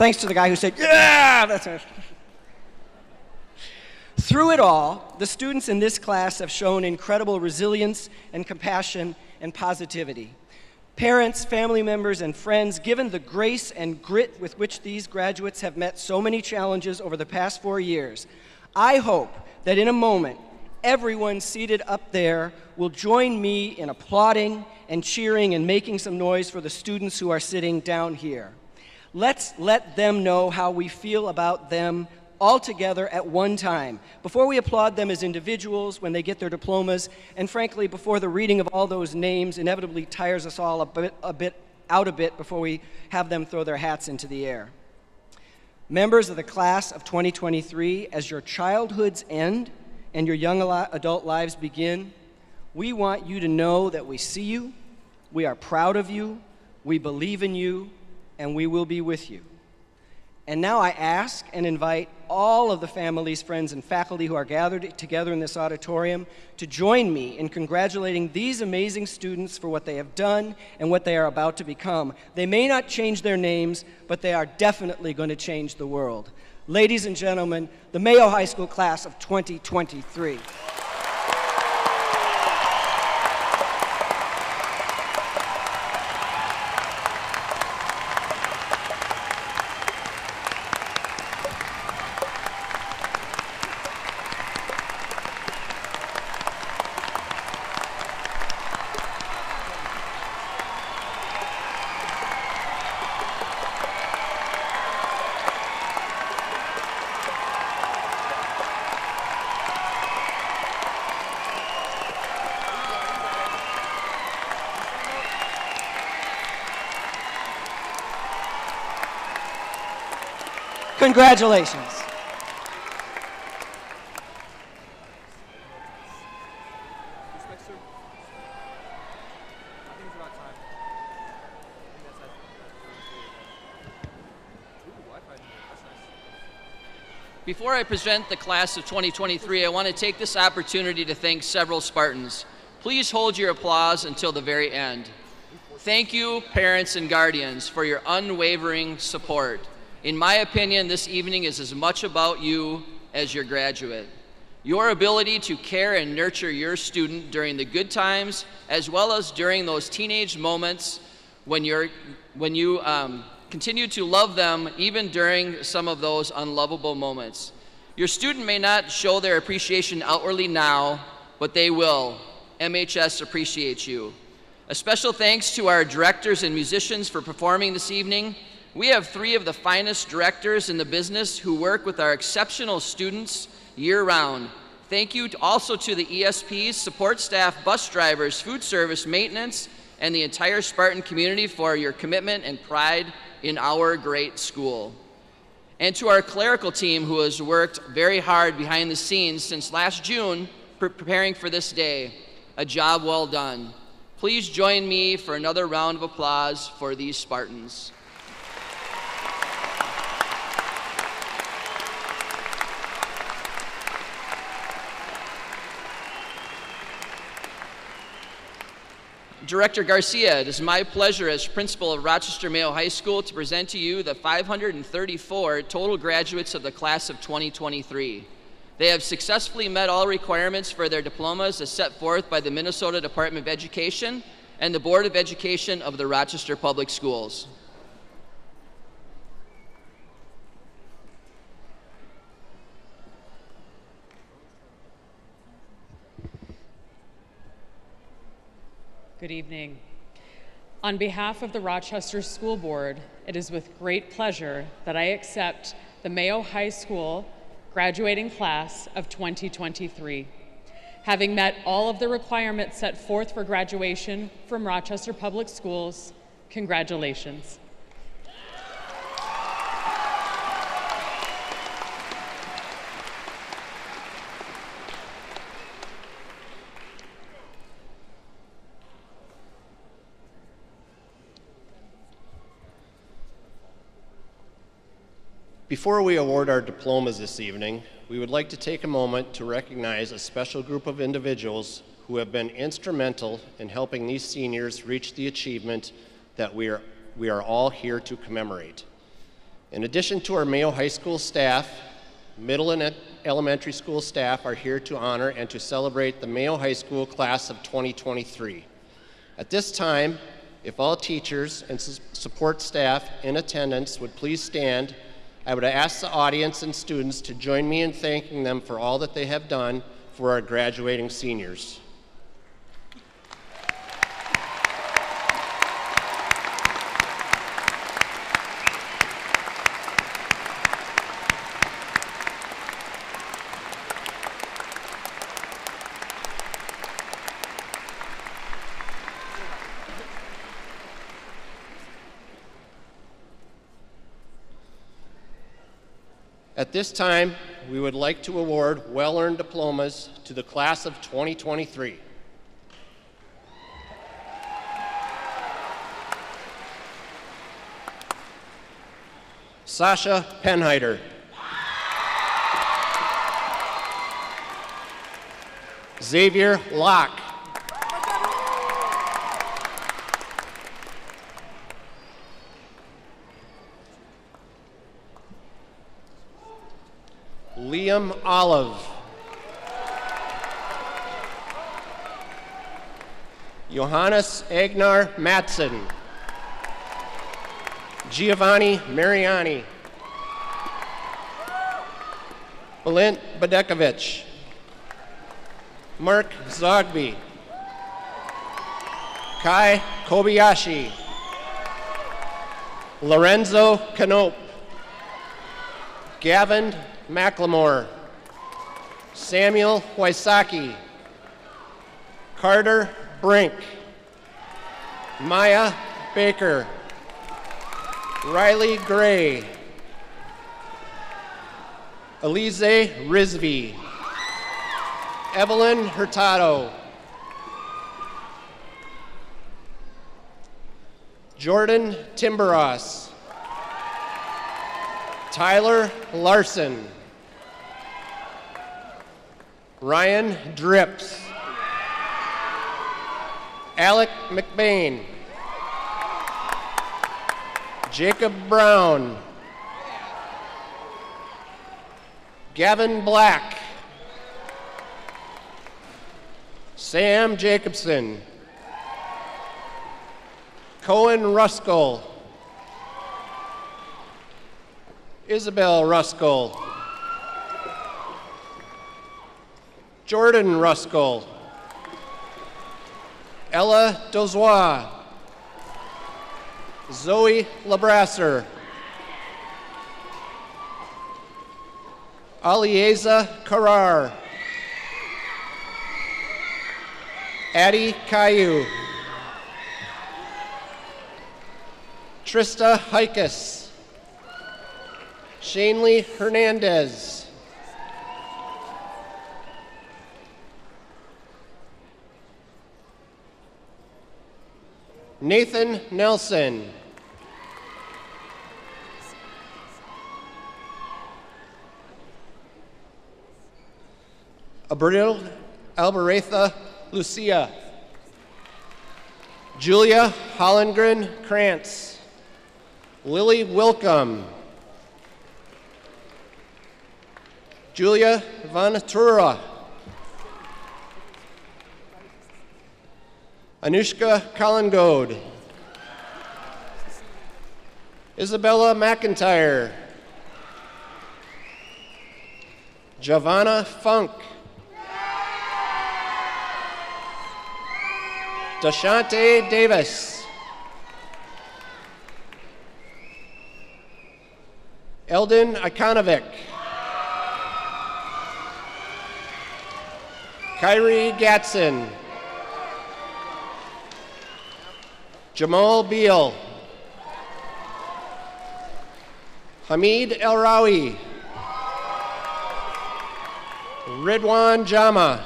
thanks to the guy who said, yeah, that's it. Through it all, the students in this class have shown incredible resilience and compassion and positivity. Parents, family members, and friends, given the grace and grit with which these graduates have met so many challenges over the past four years, I hope that in a moment, everyone seated up there will join me in applauding and cheering and making some noise for the students who are sitting down here. Let's let them know how we feel about them all together at one time, before we applaud them as individuals when they get their diplomas, and frankly, before the reading of all those names inevitably tires us all a bit, a bit out a bit before we have them throw their hats into the air. Members of the class of twenty twenty-three, as your childhoods end and your young adult lives begin, we want you to know that we see you, we are proud of you, we believe in you, and we will be with you. And now I ask and invite all of the families, friends, and faculty who are gathered together in this auditorium to join me in congratulating these amazing students for what they have done and what they are about to become. They may not change their names, but they are definitely going to change the world. Ladies and gentlemen, the Mayo High School class of twenty twenty-three. Congratulations. Before I present the class of twenty twenty-three, I want to take this opportunity to thank several Spartans. Please hold your applause until the very end. Thank you, parents and guardians, for your unwavering support. In my opinion, this evening is as much about you as your graduate. Your ability to care and nurture your student during the good times, as well as during those teenage moments when, you're, when you um, continue to love them, even during some of those unlovable moments. Your student may not show their appreciation outwardly now, but they will. M H S appreciates you. A special thanks to our directors and musicians for performing this evening. We have three of the finest directors in the business who work with our exceptional students year-round. Thank you also to the E S Ps, support staff, bus drivers, food service, maintenance, and the entire Spartan community for your commitment and pride in our great school. And to our clerical team who has worked very hard behind the scenes since last June pre preparing for this day. A job well done. Please join me for another round of applause for these Spartans. Director Garcia, it is my pleasure as principal of Rochester Mayo High School to present to you the five hundred thirty-four total graduates of the class of twenty twenty-three. They have successfully met all requirements for their diplomas as set forth by the Minnesota Department of Education and the Board of Education of the Rochester Public Schools. Good evening. On behalf of the Rochester School Board, it is with great pleasure that I accept the Mayo High School graduating class of twenty twenty-three. Having met all of the requirements set forth for graduation from Rochester Public Schools, congratulations. Before we award our diplomas this evening, we would like to take a moment to recognize a special group of individuals who have been instrumental in helping these seniors reach the achievement that we are, we are all here to commemorate. In addition to our Mayo High School staff, middle and elementary school staff are here to honor and to celebrate the Mayo High School class of twenty twenty-three. At this time, if all teachers and support staff in attendance would please stand, I would ask the audience and students to join me in thanking them for all that they have done for our graduating seniors. At this time, we would like to award well-earned diplomas to the class of twenty twenty-three. Sasha Penheiter. Xavier Locke. Liam Olive. Johannes Agnar Madsen. Giovanni Mariani. Balint Badekovich. Marc Zoghby. Kai Kobayashi. Lorenzo Canope. Gavin McLemore. Samuel Wysocki. Carter Brink. Maya Baker. Riley Gray. Elise Rizvi. Evelyn Hurtado. Jordan Timberos. Tyler Larson. Ryan Drips. Alec McBain. Jacob Brown. Gavin Black. Sam Jacobson. Cohen Ruskell. Isabel Ruskell. Jordan Ruskell. Ella Dozois. Zoe Labrasser. Alieza Karar. Addie Caillou. Trista Hikas. Shanley Hernandez. Nathan Nelson. Abril Albaretha Lucia. Julia Hallengren-Krantz. Lily Wilcom. Julia Wanczura. Anushka Collingode. Isabella McIntyre. Giovanna Funk. Dashante Davis. Eldon Ikonovic. Kyrie Gatson. Jamal Beal. Hamid El Rawi. Ridwan Jama.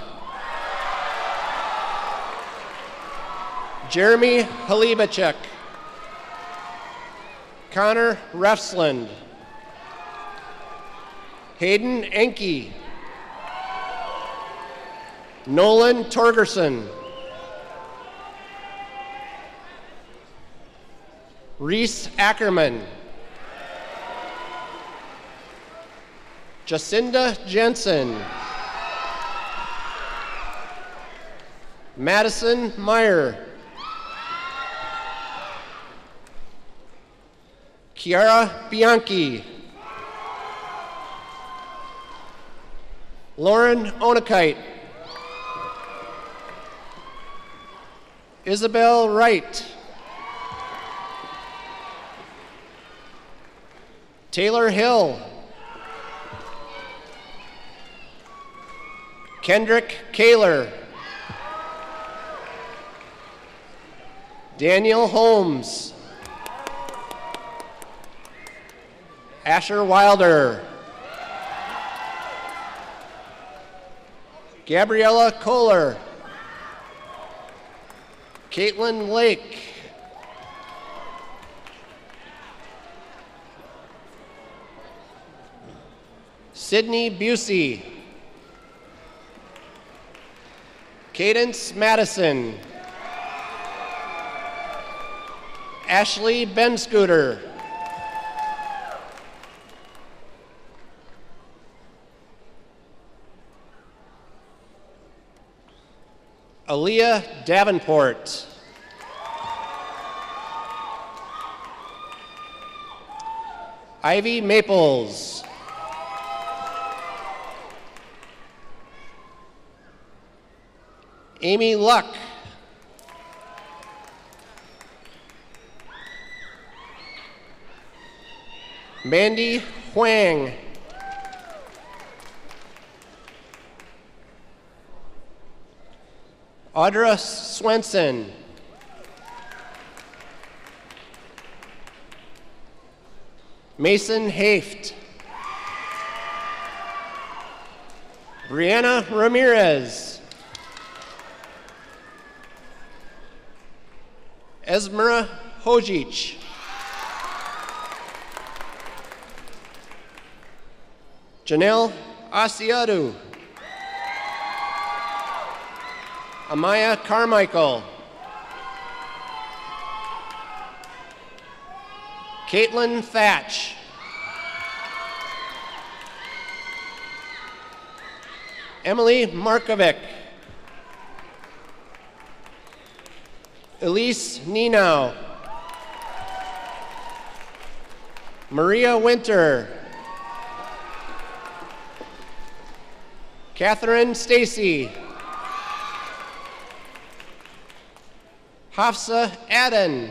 Jeremy Halibachek. Connor Refsland. Hayden Enke. Nolan Torgerson. Reese Ackerman. Jacinda Jensen. Madison Meyer. Chiara Bianchi. Lauren Onakite. Isabel Wright. Taylor Hill. Kendrick Kaler. Daniel Holmes. Asher Wilder. Gabriella Kohler. Caitlin Lake. Sydney Busey. Cadence Madison. Ashley Benscooter. Aaliyah Davenport. Ivy Maples. Amy Luck. Mandy Hoang. Audra Swenson. Mason Haft. Brianna Ramirez. Esmira Hodzic. Janelle Asiedu. Amaya Carmichael. Caitlin Thatch. Emily Markovic. Elise Ninow. Maria Winter. Catherine Stacy. Hafsa Aden.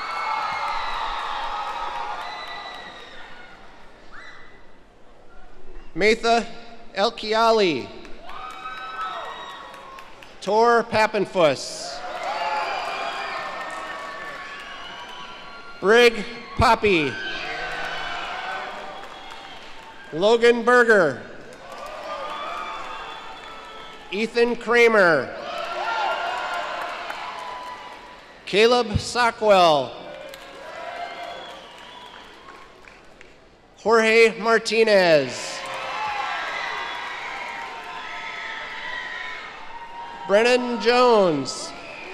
Matha Elkiali. Tor Pappenfuss. Brig Poppy. Logan Berger. Ethan Kramer. Caleb Sockwell. Jorge Martinez. Brennan Jones.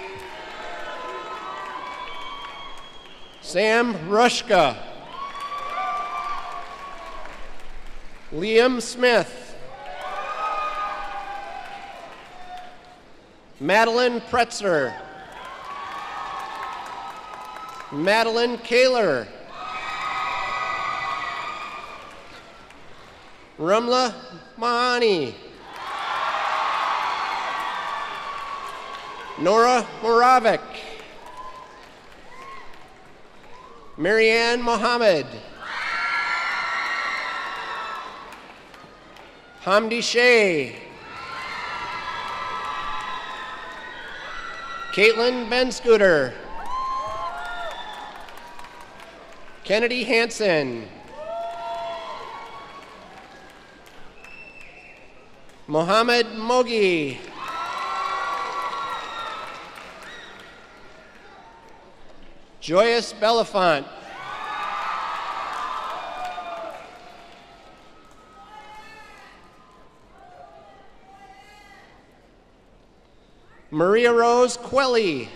Sam Rushka. Liam Smith. Madeline Pretzer. Madeline Kaler. Rumla Mahani. Nora Moravik. Marianne Mohammed. Hamdi Shea. Caitlin Benscooter. Kennedy Hansen. Mohammed Mogi. Joyous Belafont. Maria Rose Quelly.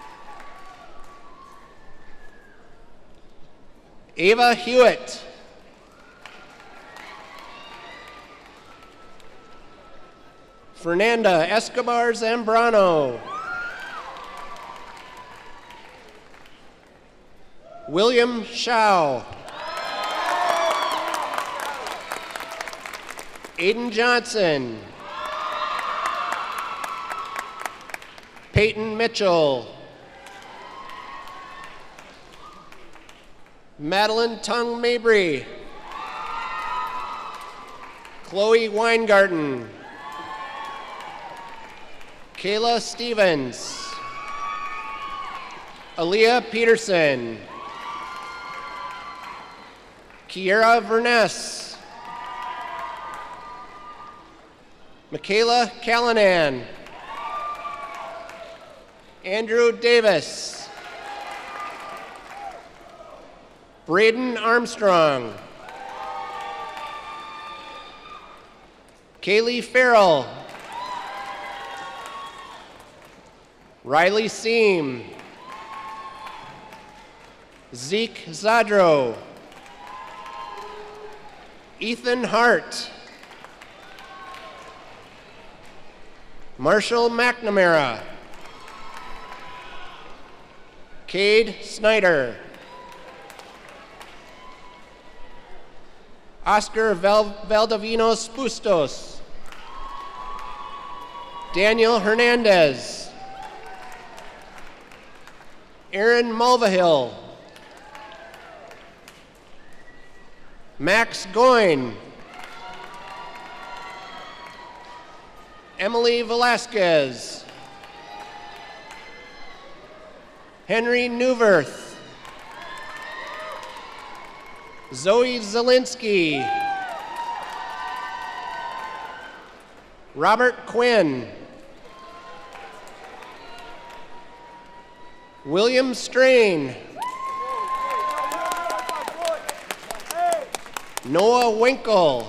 Ava Hewitt. Fernanda Escobar Zambrano. William Shao. Aiden Johnson. Peyton Mitchell. Madeline Tung Mabry. Chloe Weingarten. Kayla Stevens. Aaliyah Peterson. Kiera Verness. Michaela Callanan. Andrew Davis. Braden Armstrong. Kaylee Farrell. Riley Seam. Zeke Zadro. Ethan Hart. Marshall McNamara. Cade Snyder. Oscar Val Valdivinos Bustos. Daniel Hernandez. Aaron Mulvihill. Max Goyne. Emily Velasquez. Henry Newverth. Zoe Zielinski. Robert Quinn. William Strain. Noah Winkle.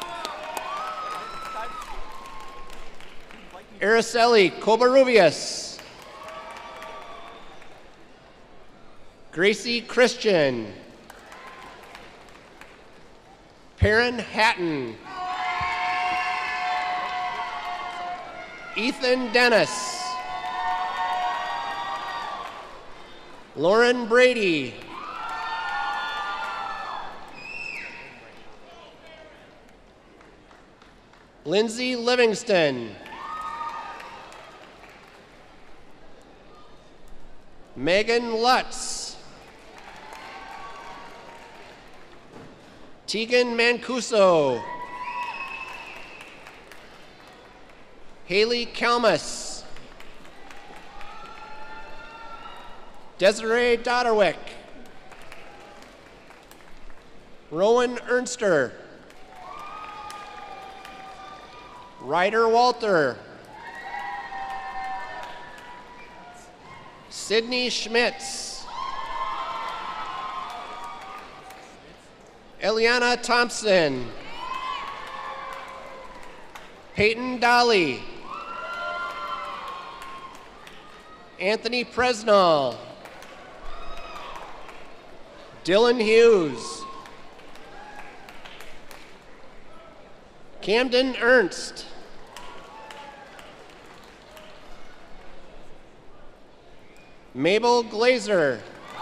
Araceli Covarrubias. Gracie Christian. Perrin Hatton. Ethan Dennis. Lauren Brady. Lindsay Livingston. Megan Lutz. Tegan Mancuso. Haley Kalmus. Desiree Dodderwick. Rowan Ernster. Ryder Walter. Sydney Schmitz. Eliana Thompson. Peyton Dolly. Anthony Presnall. Dylan Hughes. Camden Ernst. Mabel Glazer.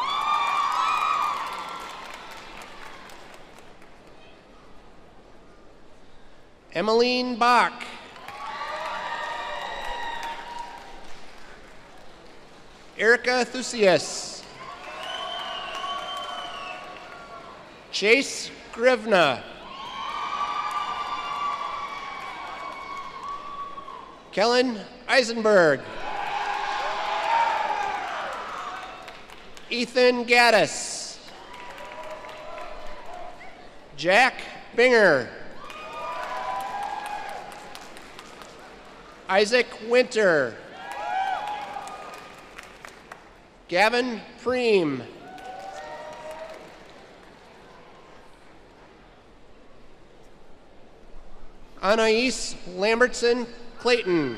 Emmeline Bach. Erica Thusius. Chase Grivna. Kellen Eisenberg. Ethan Gaddis. Jack Binger. Isaac Winter. Gavin Preem. Anais Lambertson Clayton.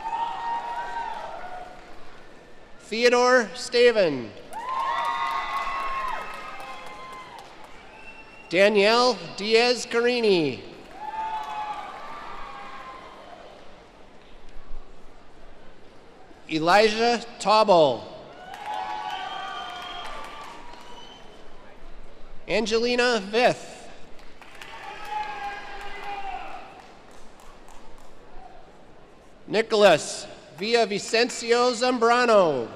Theodore Staven. Danielle Diaz Carini. Elijah Tauble. Angelina Vith. Nicholas Villavicencio Zambrano.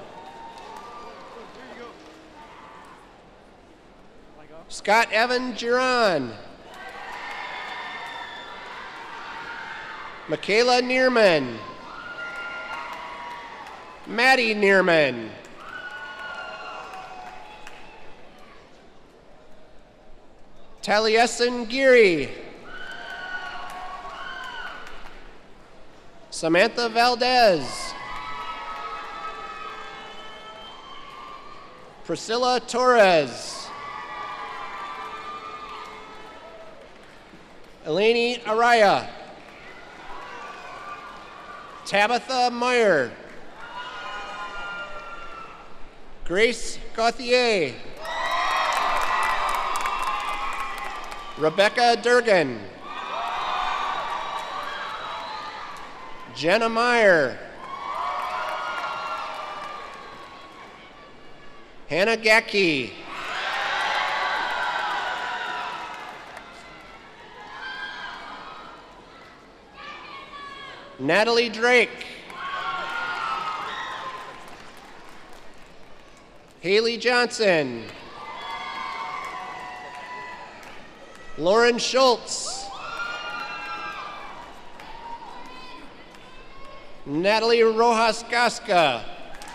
Scott Evan Giron. Michaela Neerman. Maddie Neerman. Taliesin Geary. Samantha Valdez. Priscilla Torres. Eleni Araya. Tabitha Meyer. Grace Gauthier. Rebecca Durgan. Jenna Meyer. Hannah Gacke. Natalie Drake. Haley Johnson. Lauren Schultz. Natalie Rojas Gasca.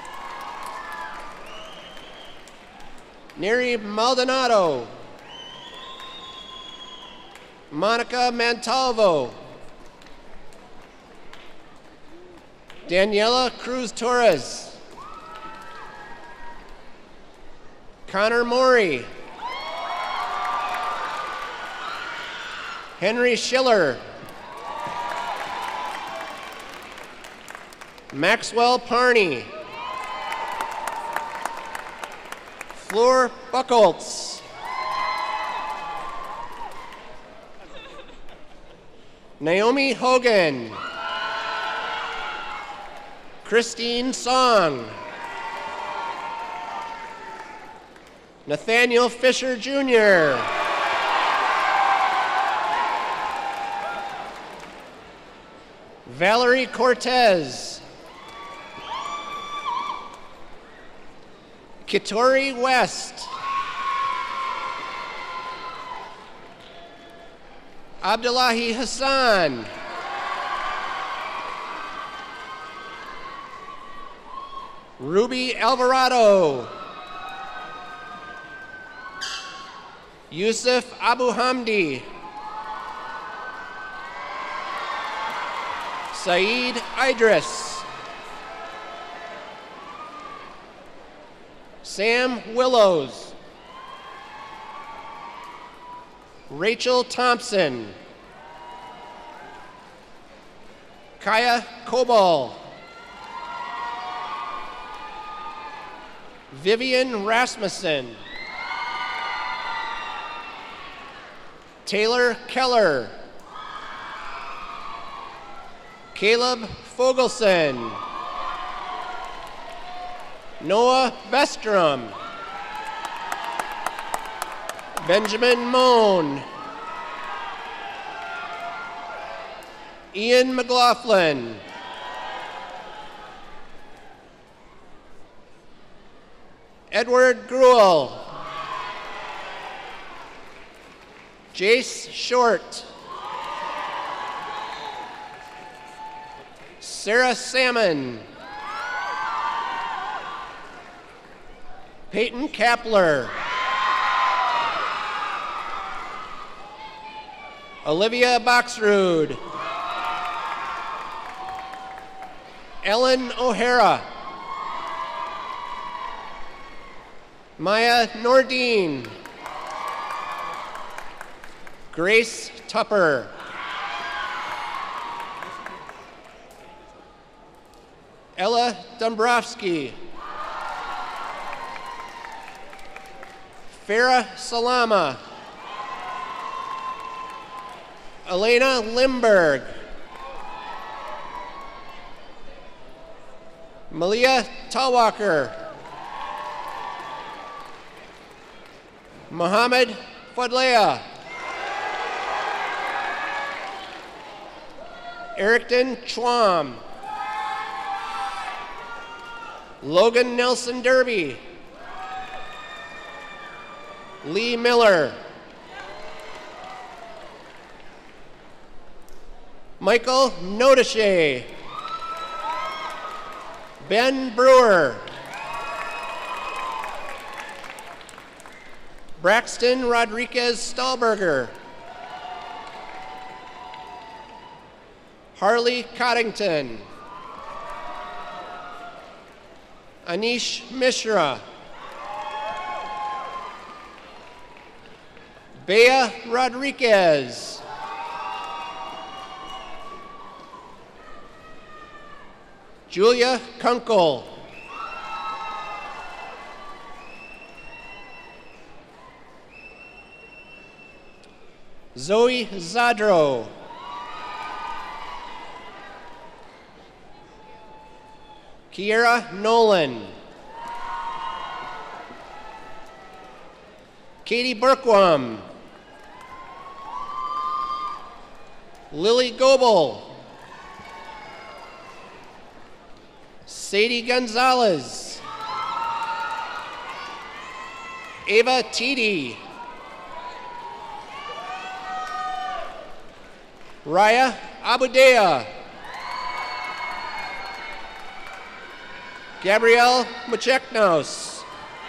Neri Maldonado. Monica Montalvo. Daniela Cruz Torres. Connor Morey. Henry Schiller. Maxwell Parney. Fleur Buckholtz. Naomi Hogan. Christine Song. Nathaniel Fisher Junior Valerie Cortez. Kitori West. Abdullahi Hassan. Ruby Alvarado. Yusuf Abu Hamdi. Saeed Idris. Sam Willows. Rachel Thompson. Kaya Kobal. Vivian Rasmussen. Taylor Keller. Caleb Fogelson. Noah Bestrom. Benjamin Moan. Ian McLaughlin. Edward Gruel. Jace Short. Sarah Salmon. Peyton Kapler. Olivia Boxrood. Ellen O'Hara. Maya Nordine. Grace Tupper. Ella Dombrowski. Farah Salama. Elena Limberg. Malia Talwalker. Mohammed Fadlea. Ericton Chwam. Logan Nelson Derby. Lee Miller. Michael Nodeshe. Ben Brewer. Braxton Rodriguez Stahlberger. Harley Coddington. Anish Mishra. Bea Rodriguez. Julia Kunkel. Zoe Zadro. Kiera Nolan. Katie Burkwam. Lily Goebel. Sadie Gonzalez. Ava Titi. Raya Abudea. Gabrielle Macheknos.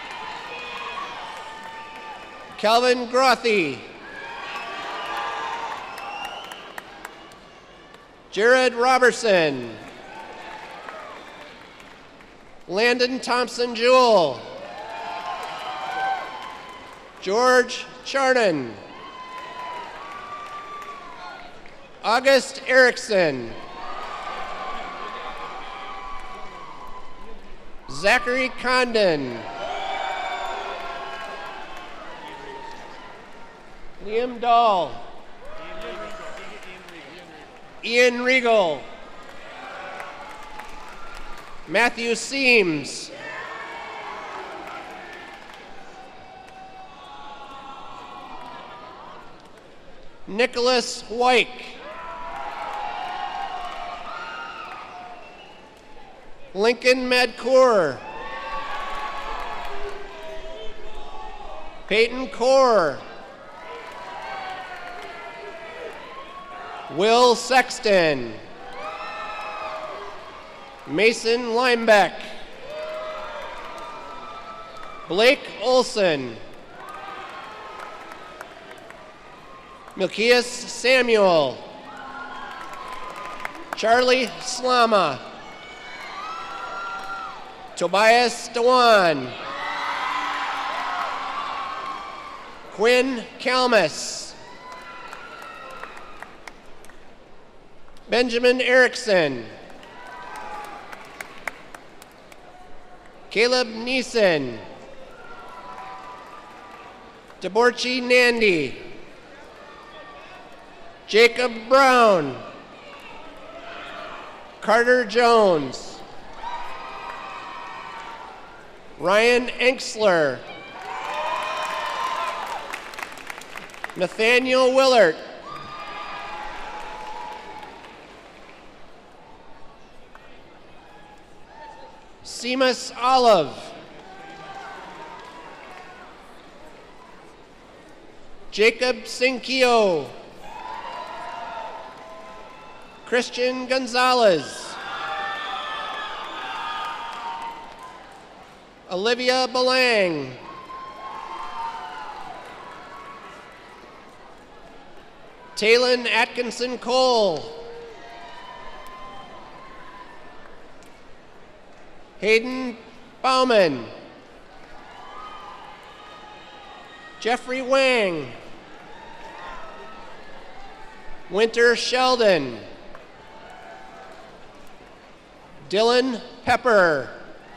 Calvin Grothy. Jared Robertson. Landon Thompson Jewell. George Charnan. August Erickson. Zachary Condon. Liam Dahl. Ian Regal. Matthew Seams. Nicholas Wyke. Lincoln Madcour. Peyton Core. Will Sexton. Mason Limebeck. Blake Olson. Milkias Samuel. Charlie Slama. Tobias Dewan. Quinn Kalmus. Benjamin Erickson. Caleb Neeson. Deborchi Nandi. Jacob Brown. Carter Jones. Ryan Enksler. Nathaniel Willert. Seamus Olive. Jacob Sinkio. Christian Gonzalez. Olivia Belang. Taylon Atkinson Cole. Hayden Bauman. Jeffrey Wang. Winter Sheldon. Dylan Pepper.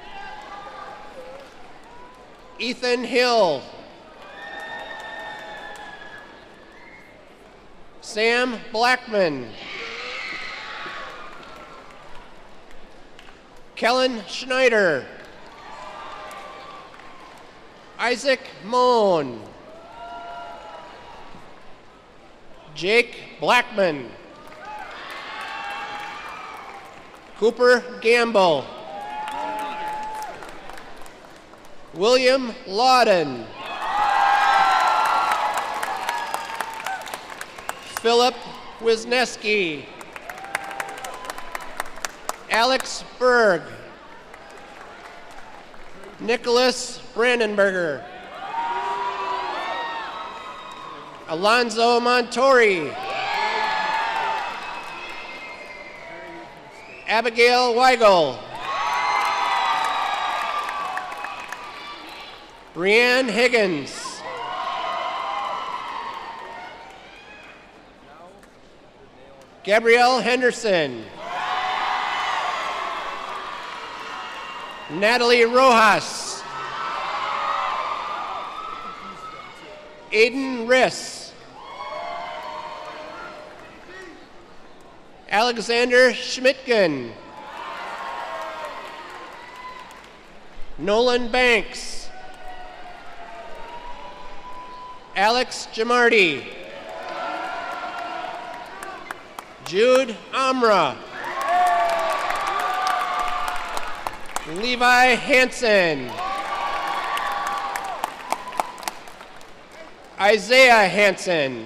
Ethan Hill. Sam Blackman. Kellen Schneider, Isaac Moan, Jake Blackman, Cooper Gamble, William Lawden, Philip Wisniewski, Alex Berg, Nicholas Brandenberger, Alonzo Montori, Abigail Weigel, Brianne Higgins, Gabrielle Henderson, Natalie Rojas, Aiden Riss, Alexander Schmidtgen, Nolan Banks, Alex Jamardi, Jude Amra, Levi Hansen, Isaiah Hansen,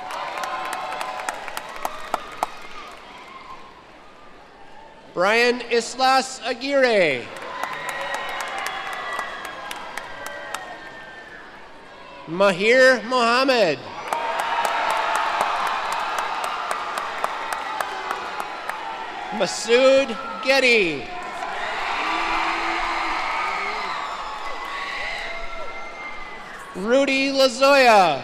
Brian Islas Aguirre, Mahir Mohammed, Masood Getty, Rudy Lazoya,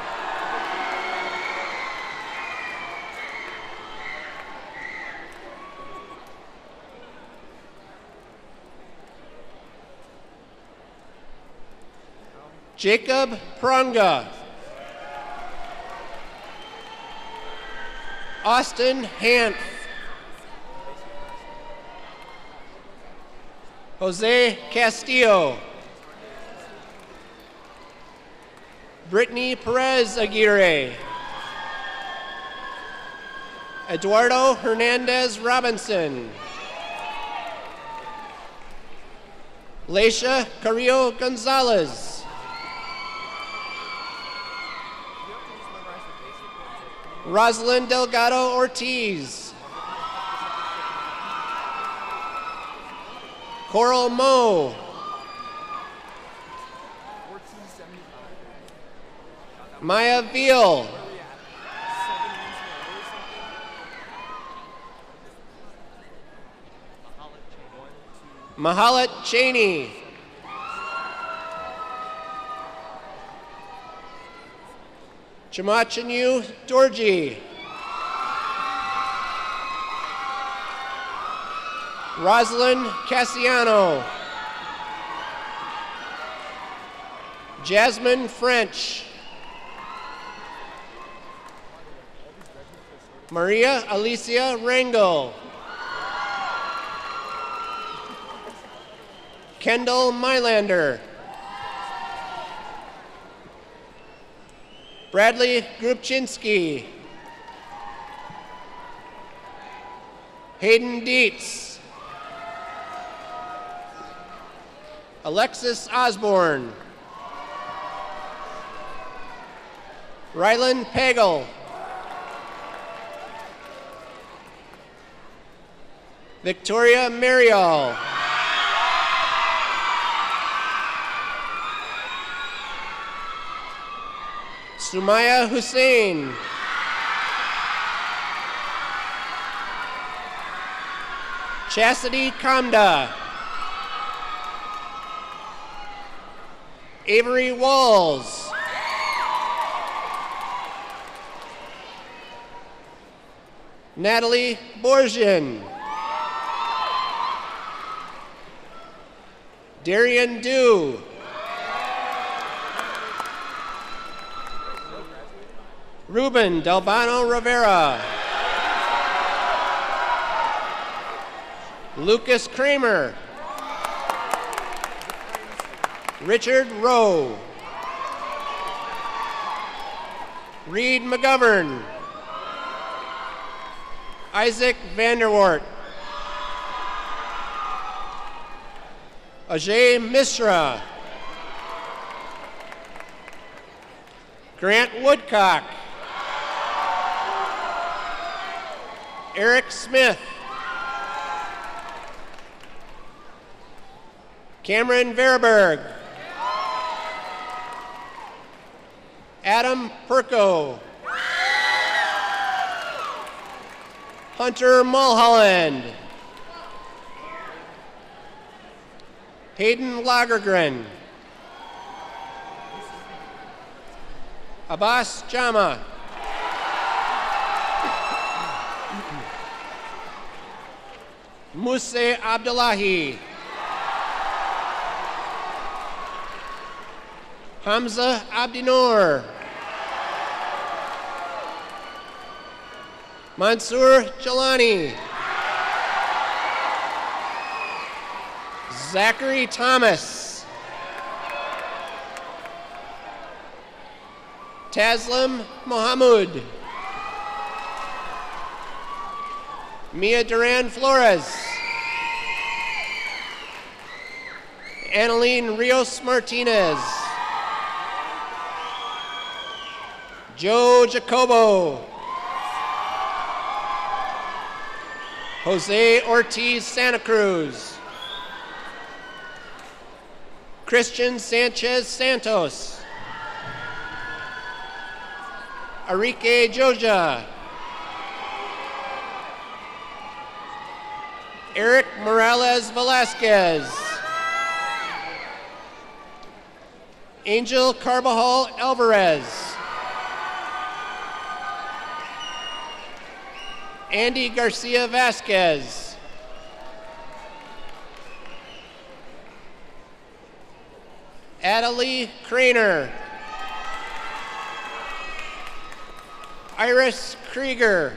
Jacob Pronga, Austin Hanf, Jose Castillo, Brittany Perez Aguirre, Eduardo Hernandez Robinson, Leisha Carrillo Gonzalez, Rosalind Delgado Ortiz, Coral Moe, Maya Veal, Mahalat Cheney, Chamachanyu Dorji, Rosalind Cassiano, Jasmine French, Maria Alicia Rangel, Kendall Mylander, Bradley Grupczynski, Hayden Dietz, Alexis Osborne, Rylan Pagel, Victoria Marial, Sumaya Hussein, Chastity Kamda, Avery Walls, Natalie Borgian, Darian Dew, Ruben Delbano Rivera, Lucas Kramer. Richard Rowe. Reed McGovern. Isaac Vanderwart. Ajay Mishra. Grant Woodcock. Eric Smith. Cameron Verberg. Adam Perko. Hunter Mulholland. Hayden Lagergren. Abbas Jama. Muse Abdullahi. Hamza Abdinor. Mansoor Jalani. Zachary Thomas. Taslim Mohamud. Mia Duran Flores. Annalene Rios Martinez. Joe Jacobo. Jose Ortiz Santa Cruz. Christian Sanchez Santos. Arike Joja. Eric Morales Velasquez. Angel Carbajal Alvarez. Andy Garcia Vasquez. Adelie Craner. Iris Krieger.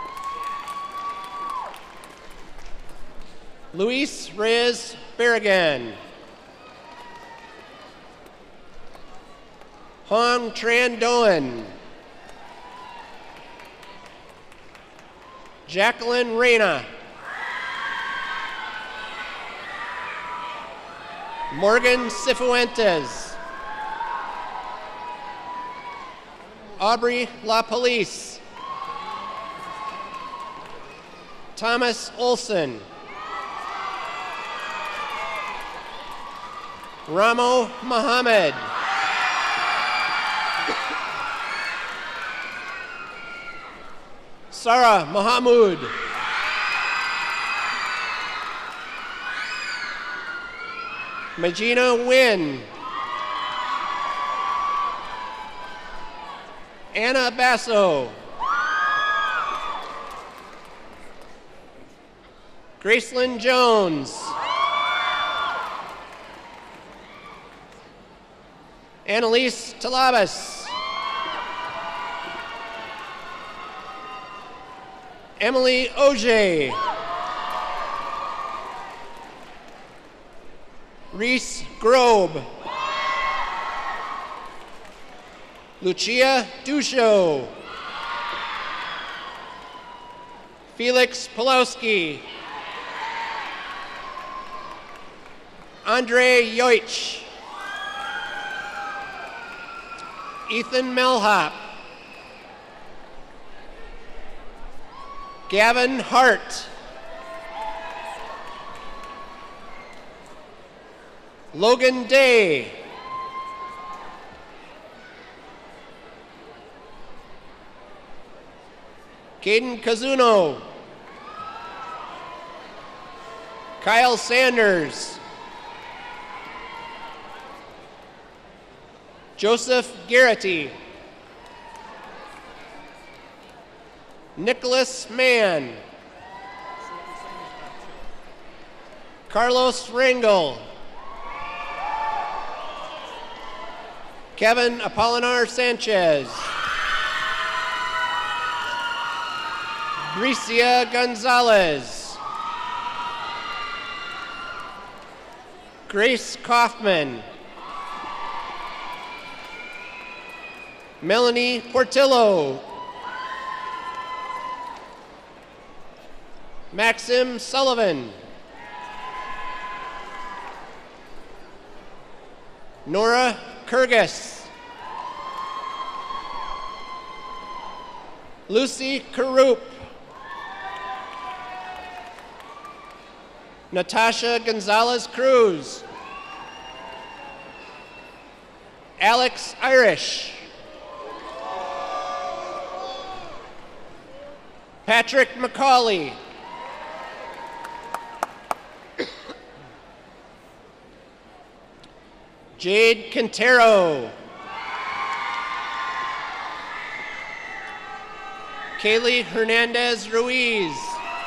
Luis Reyes Berrigan. Hoang Tran Doan. Jacqueline Reyna. Morgan Cifuentes. Aubrey La Police. Thomas Olson. Ramo Mohammed. Sarah Mahamud. Magina Wynn. Anna Basso. Gracelyn Jones. Annalise Talabas. Emily Oje. Reese Grobe. Lucia Dusho. Felix Pulowski. Andre Yoich. Ethan Melhop. Gavin Hart. Logan Day. Caden Kazuno. Kyle Sanders. Joseph Garrity. Nicholas Mann. Carlos Rangel. Kevin Apolinar Sanchez. Bricia Gonzalez. Grace Kaufman. Melanie Portillo. Maxim Sullivan. Nora Kurgis. Lucy Karup. Natasha Gonzalez Cruz. Alex Irish. Patrick McCauley. Jade Quintero. Kaylee Hernandez Ruiz.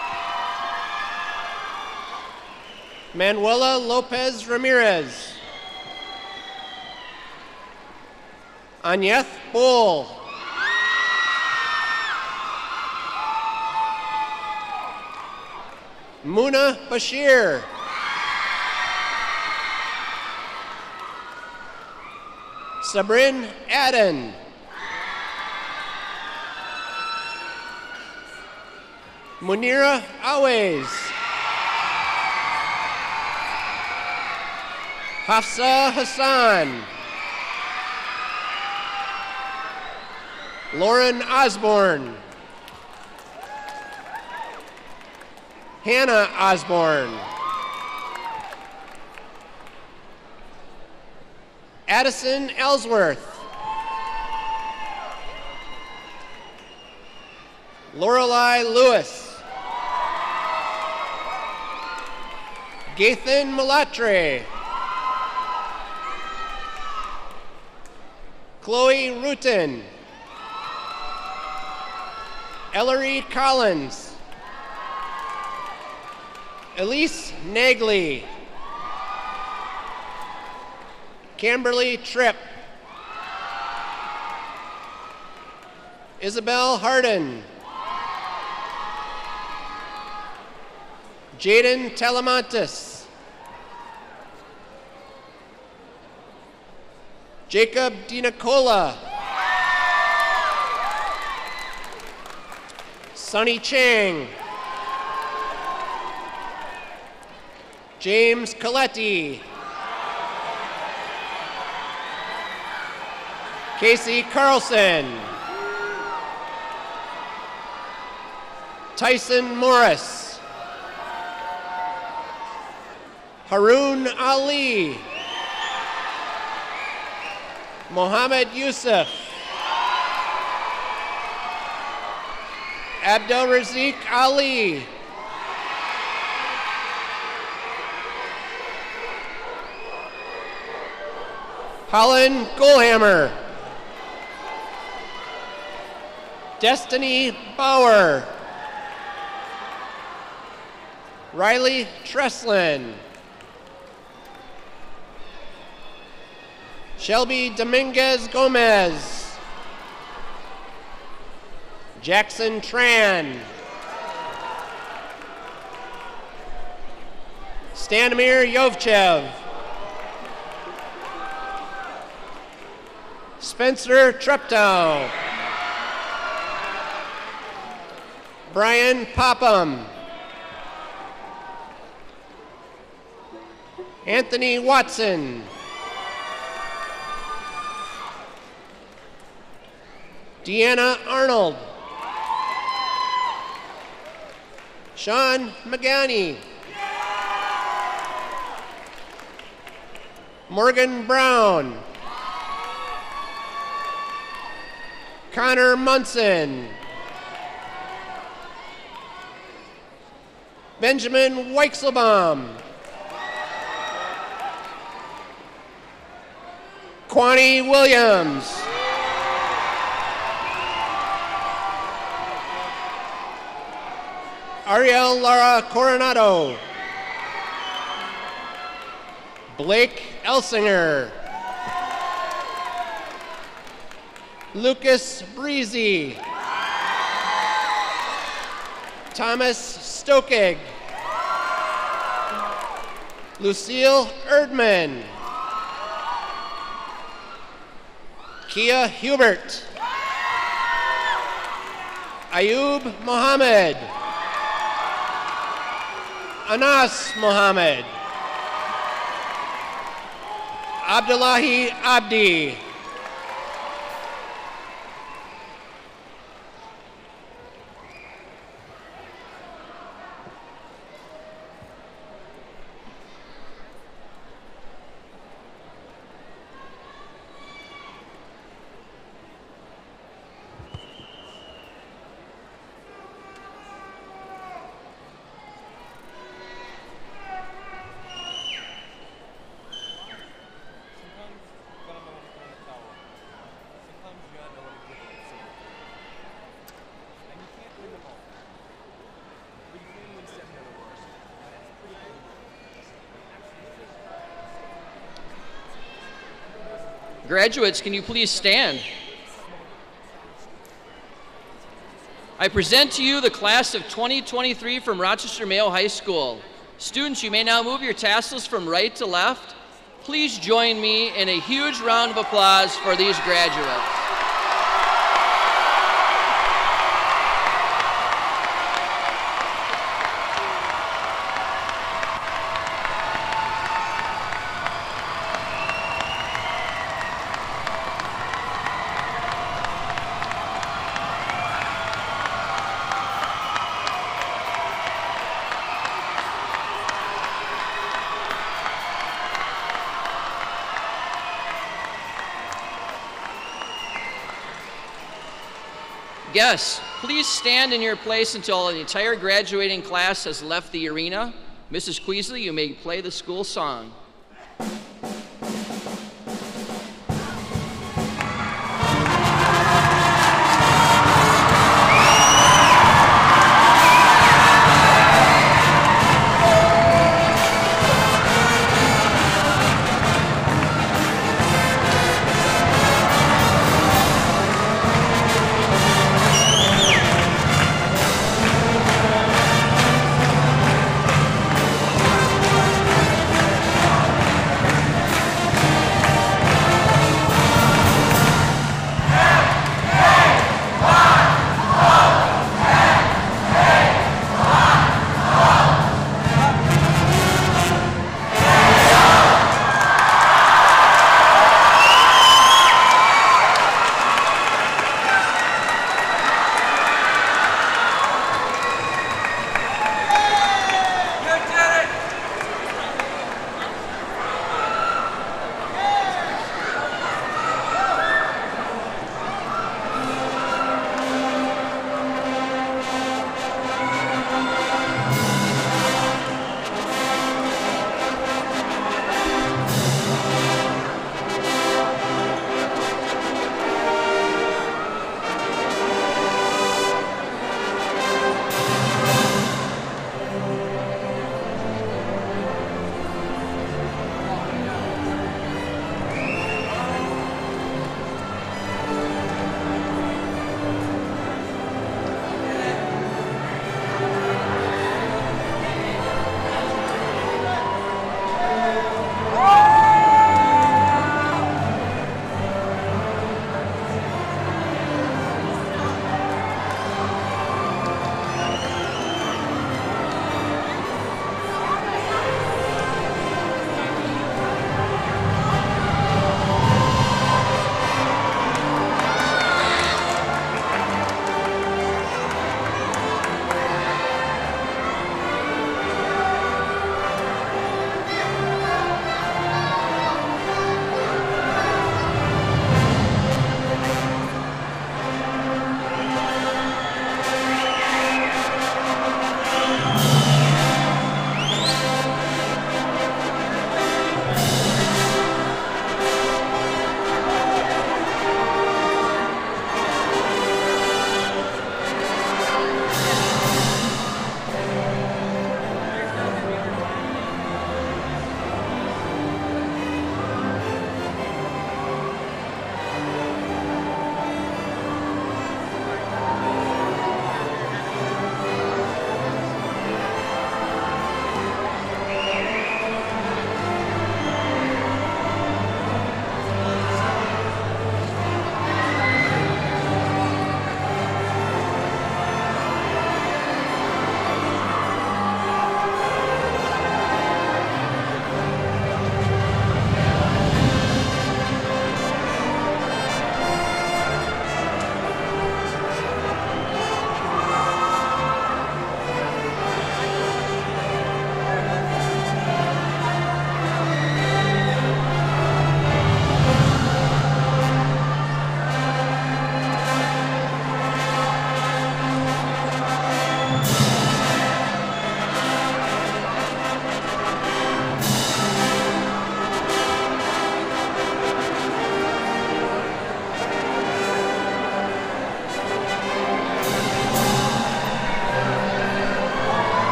Manuela Lopez Ramirez. Anyeth Bull. Muna Bashir. Sabrin Adden. Munira Awez. Hafsa Hassan. Lauren Osborne. Hannah Osborne. Addison Ellsworth. Lorelei Lewis. Gathan Malatre. Chloe Rutin. Ellery Collins. Elise Nagley. Camberly Tripp. Isabel Harden. Jaden Talamantis. Jacob DiNicola. Sonny Chang. James Coletti. Casey Carlson. Tyson Morris. Haroon Ali. Mohammed Yusuf. Abdel Razik Ali. Holland Goldhammer. Destiny Bauer. Riley Treslin. Shelby Dominguez Gomez. Jackson Tran. Stanimir Yovchev. Spencer Treptow. Brian Popham. Anthony Watson. Deanna Arnold. Sean Magani. Morgan Brown. Connor Munson. Benjamin Weichselbaum. Kwani Williams. Ariel Lara Coronado. Blake Elsinger. Lucas Breezy. Thomas Stokig. Lucille Erdman. Kia Hubert. Ayub Mohammed. Anas Mohammed. Abdullahi Abdi. Graduates, can you please stand? I present to you the class of twenty twenty-three from Rochester Mayo High School. Students, you may now move your tassels from right to left. Please join me in a huge round of applause for these graduates. Guests, please stand in your place until the entire graduating class has left the arena. Missus Kuisle, you may play the school song.